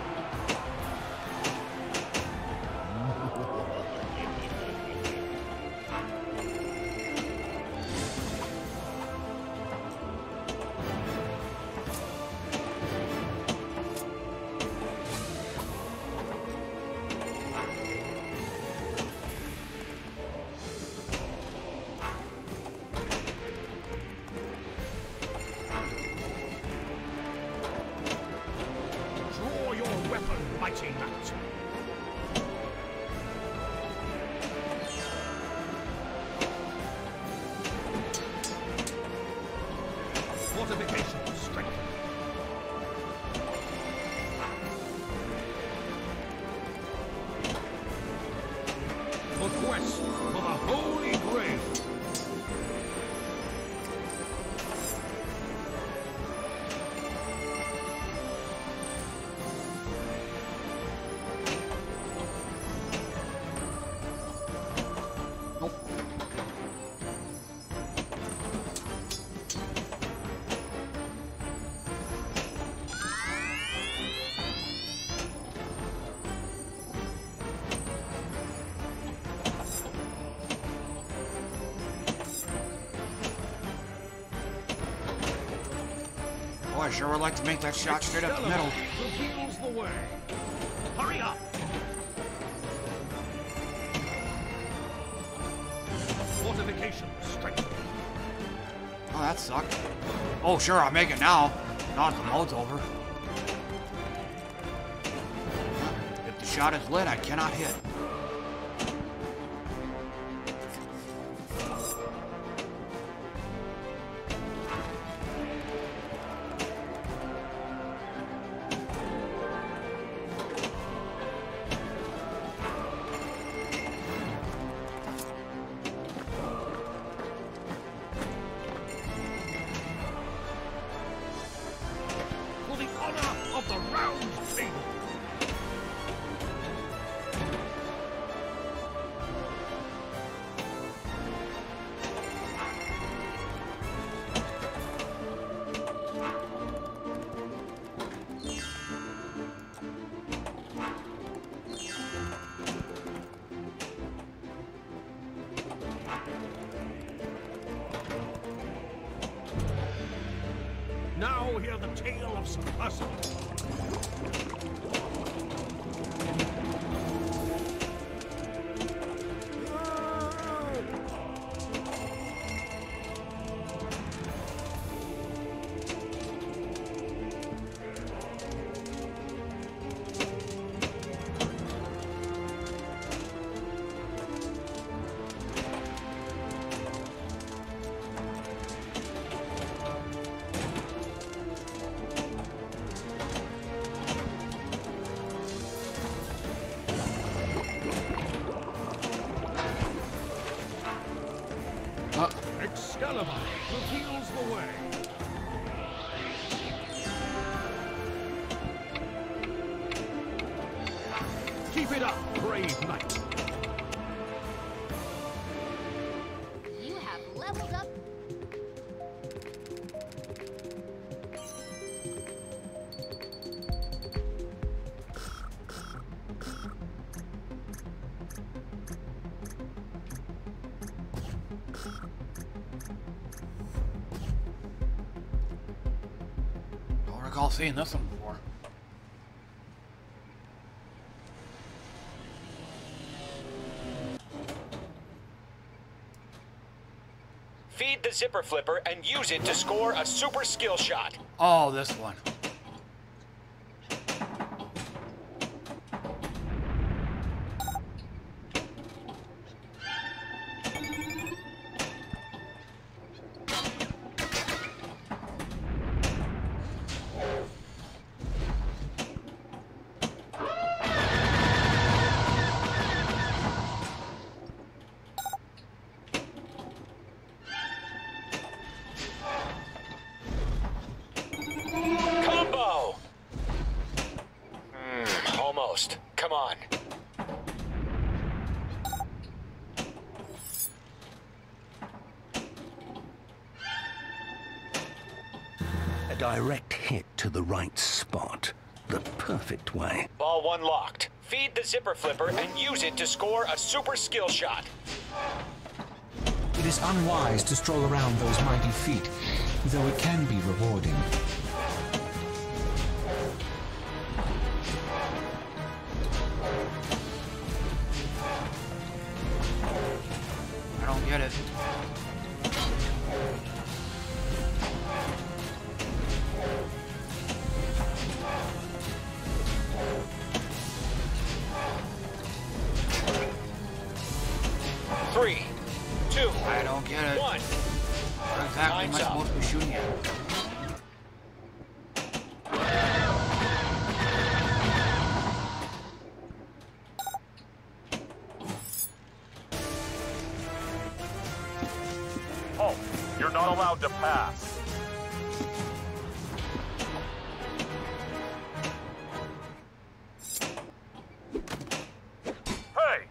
Fortification strengthened. The quest for the Holy Grail. Boy, I sure would like to make that shot straight up the middle. Reveals the way. Hurry up! Fortification strengthened. Oh, that sucked. Oh, sure, I'll make it now. Not the mode's over. If the shot is lit, I cannot hit. Now hear the tale of some person. Excalibur reveals the way. Keep it up, brave knight. You have leveled up. Don't recall seeing this one before. Feed the zipper flipper and use it to score a super skill shot. Oh, this one. Almost. Come on. A direct hit to the right spot. The perfect way. Ball 1 locked. Feed the zipper flipper and use it to score a super skill shot. It is unwise to stroll around those mighty feet, though it can be rewarding. I don't get it. Three, two, I don't get it. 1. What exactly am I supposed to be shooting at? Oh, you're not allowed to pass. Hey!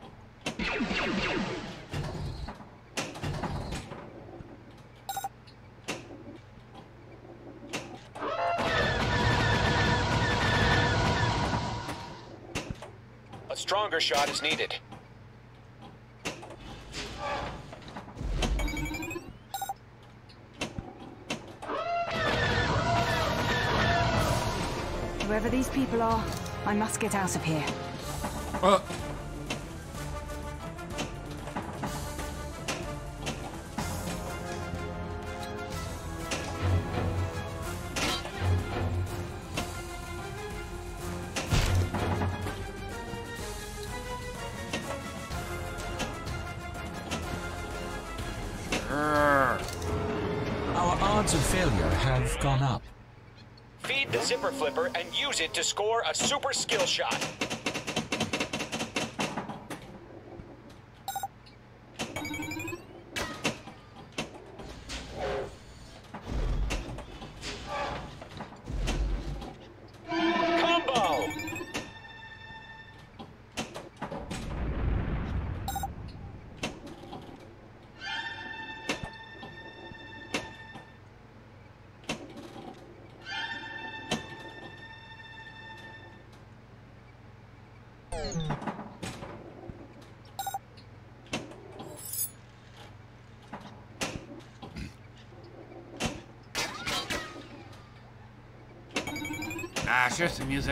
A stronger shot is needed. Whoever these people are, I must get out of here. Our odds of failure have gone up. Feed the zipper flipper and use it to score a super skill shot. Combo! Ah, it's just the music.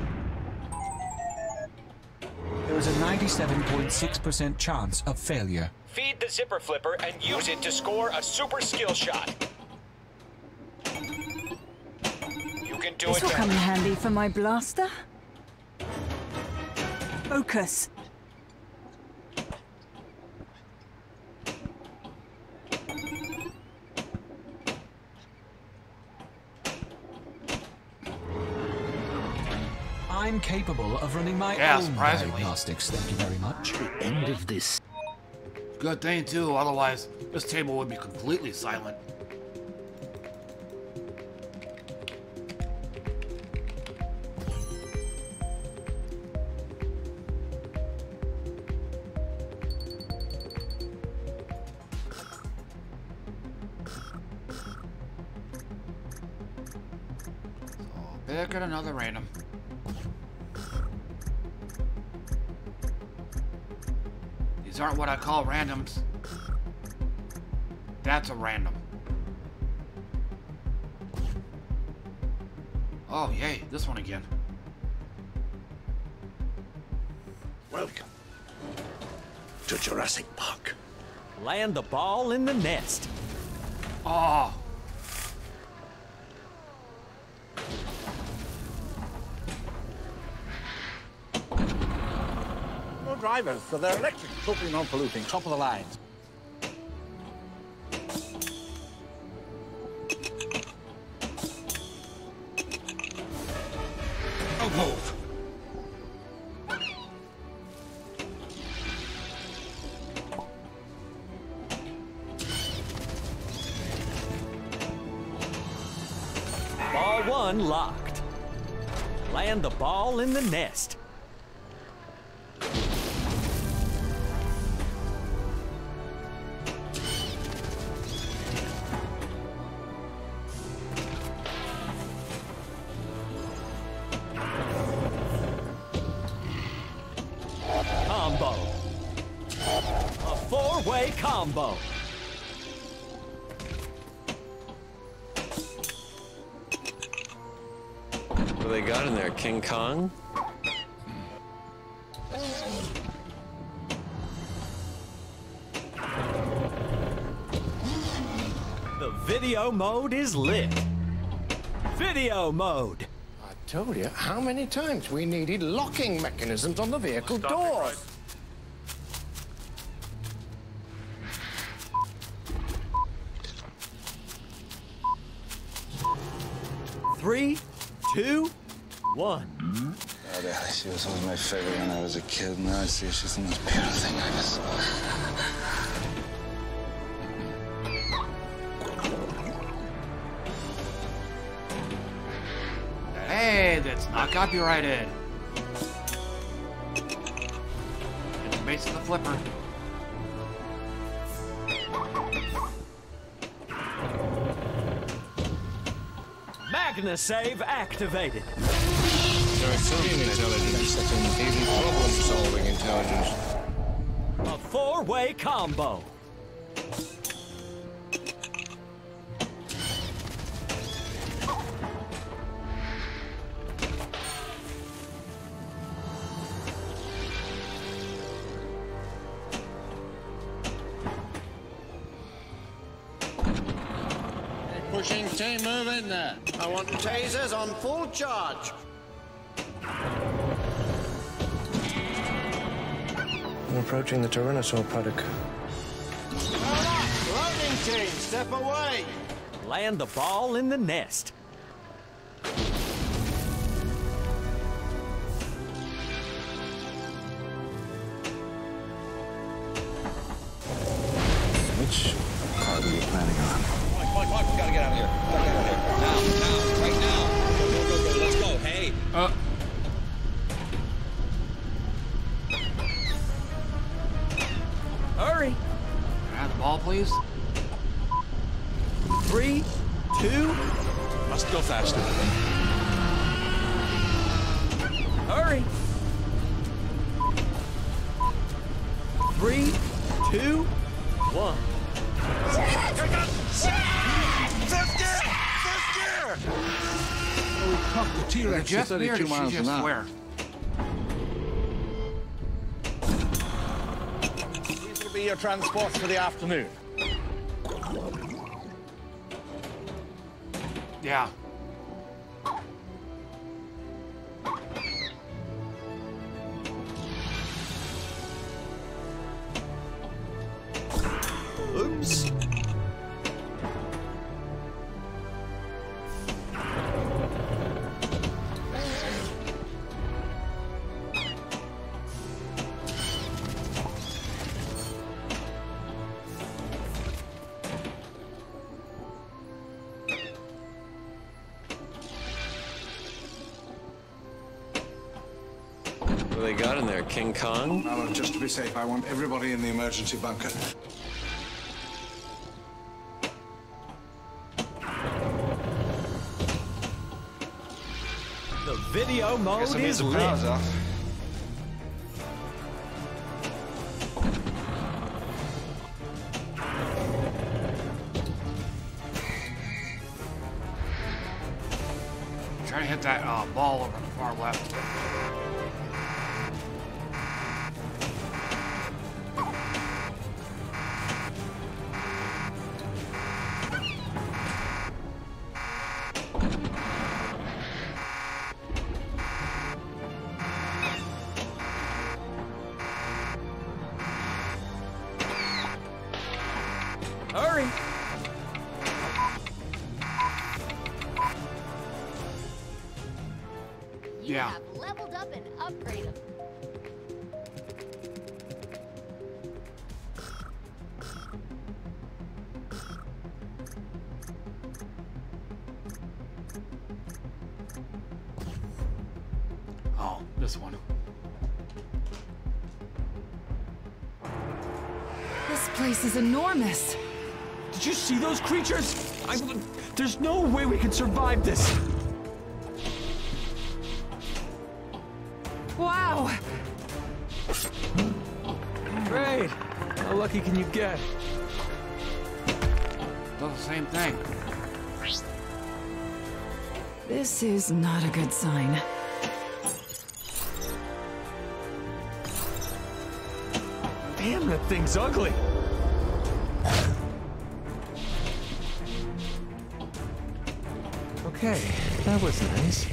There is a 97.6% chance of failure. Feed the zipper flipper and use it to score a super skill shot. You can do This it will come in better. handy for my blaster. Focus. I'm capable of running my own diagnostics, thank you very much. The end of this. Good thing too, otherwise this table would be completely silent. So pick another random. These aren't what I call randoms. That's a random. Oh, yay, this one again. Welcome to Jurassic Park. Land the ball in the nest. Oh. No drivers, so they're electric, totally non-polluting, top of the line. Don't move. Ball 1 locked. Land the ball in the nest. Combo. A 4-way combo. What do they got in there? King Kong? The video mode is lit. Video mode. I told you how many times we needed locking mechanisms on the vehicle doors. Three, two, 1. Oh, Daddy, she was always my favorite when I was a kid. Now I see her, she's the most beautiful thing I ever saw. Hey, that's not copyrighted. It's the base of the flipper. Magna save activated. Extreme intelligence, even problem-solving intelligence. A 4-way combo. Pushing T, move in there. I want tasers on full charge. I'm approaching the Tyrannosaur paddock. Loading team, step away. Land the ball in the nest. Which car were you planning on? Come on, we gotta get out of here. Gotta get out of here. Now, right now. Go, let's go. Hey. Hurry. Can I have the ball, please? 3, 2. Must go faster. Hurry. 3, 2, 1. We caught the T-Rex Just to 32 miles an hour. Where? These will be your transports for the afternoon. Yeah. Oops. What do they got in there? King Kong? Now, look, just to be safe, I want everybody in the emergency bunker. The video mode is lit. Off. Try to hit that ball over on the far left. leveled up and upgrade them. Oh, this one. This place is enormous. Did you see those creatures? There's no way we can survive this. Wow! Great. How lucky can you get? Does the same thing. This is not a good sign. Damn, that thing's ugly. Okay, that was nice.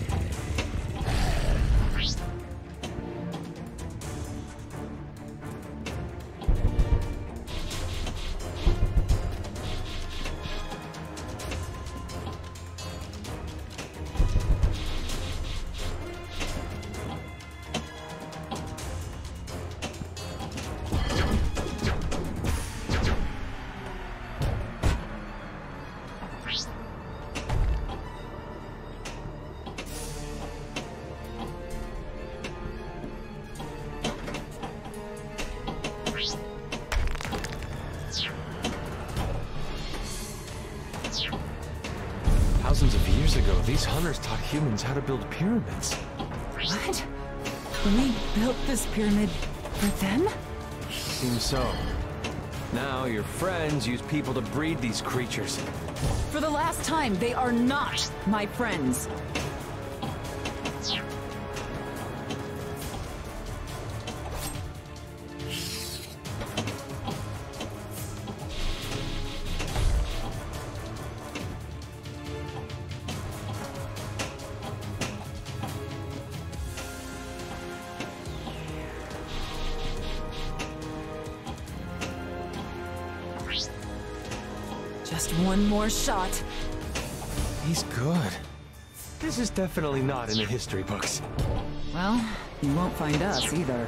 Thousands of years ago, these hunters taught humans how to build pyramids. What? We built this pyramid for them? Seems so. Now your friends use people to breed these creatures. For the last time, they are not my friends. Just one more shot. He's good. This is definitely not in the history books. Well, you won't find us either.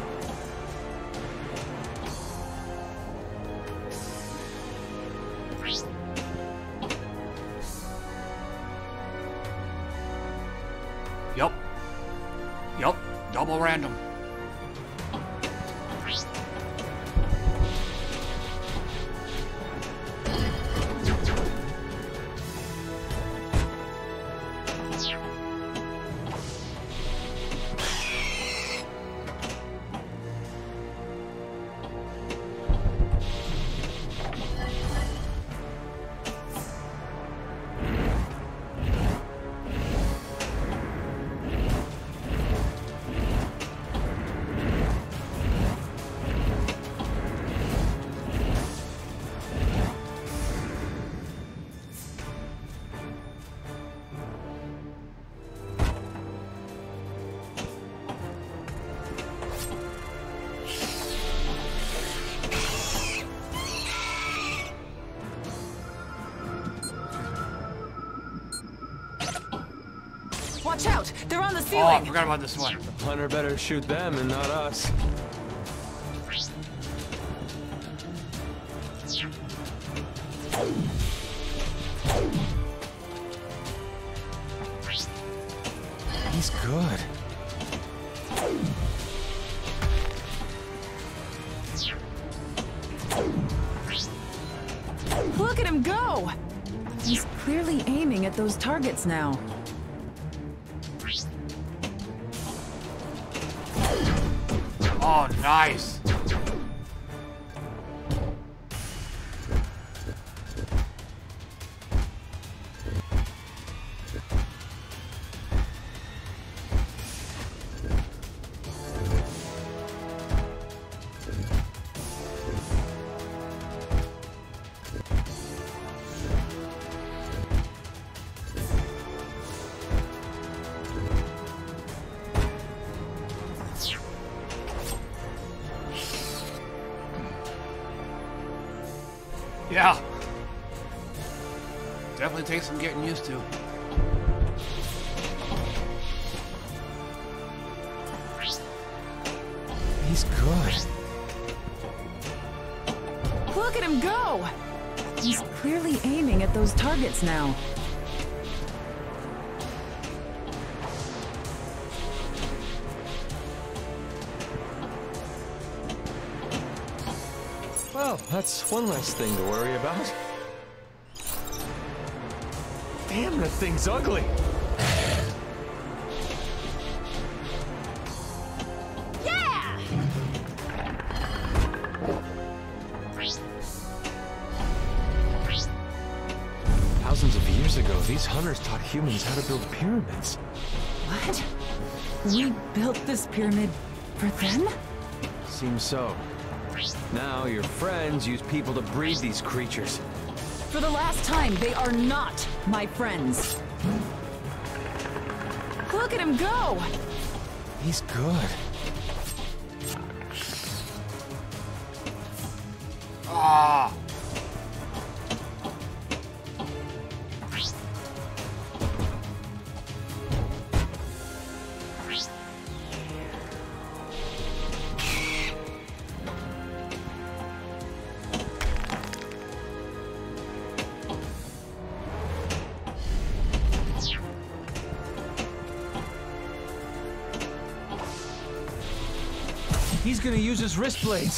Yup. Yup. Double random. Watch out! They're on the Oh, ceiling! I forgot about this one. The hunter better shoot them and not us. He's good. Look at him go! He's clearly aiming at those targets now. Oh, nice. Yeah. Definitely takes some getting used to. He's good. Look at him go! He's clearly aiming at those targets now. Well, that's one less thing to worry about. Damn, that thing's ugly. Yeah! Thousands of years ago, these hunters taught humans how to build pyramids. What? We built this pyramid for them? Seems so. Now your friends use people to breed these creatures. For the last time, they are not my friends. Look at him go! He's good. Ah! He's gonna use his wrist blades.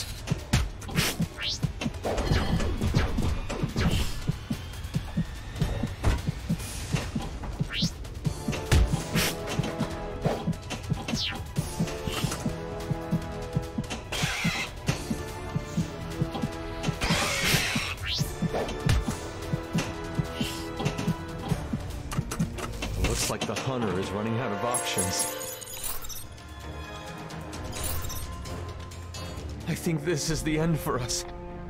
Looks like the hunter is running out of options. I think this is the end for us.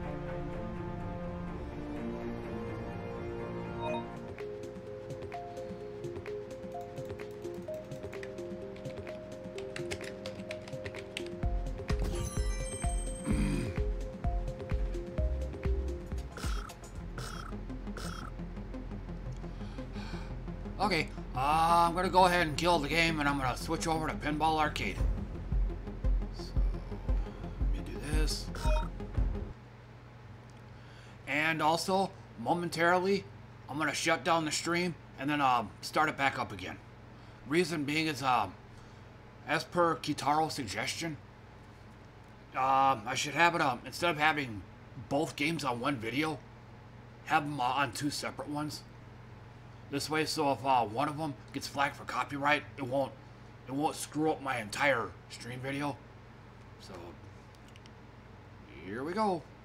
Okay, I'm gonna go ahead and kill the game and I'm gonna switch over to Pinball Arcade. This. And also, momentarily, I'm gonna shut down the stream and then start it back up again. Reason being is as per Kitaro's suggestion, I should have it instead of having both games on one video, have them on two separate ones. This way, so if one of them gets flagged for copyright, it won't screw up my entire stream video. So here we go.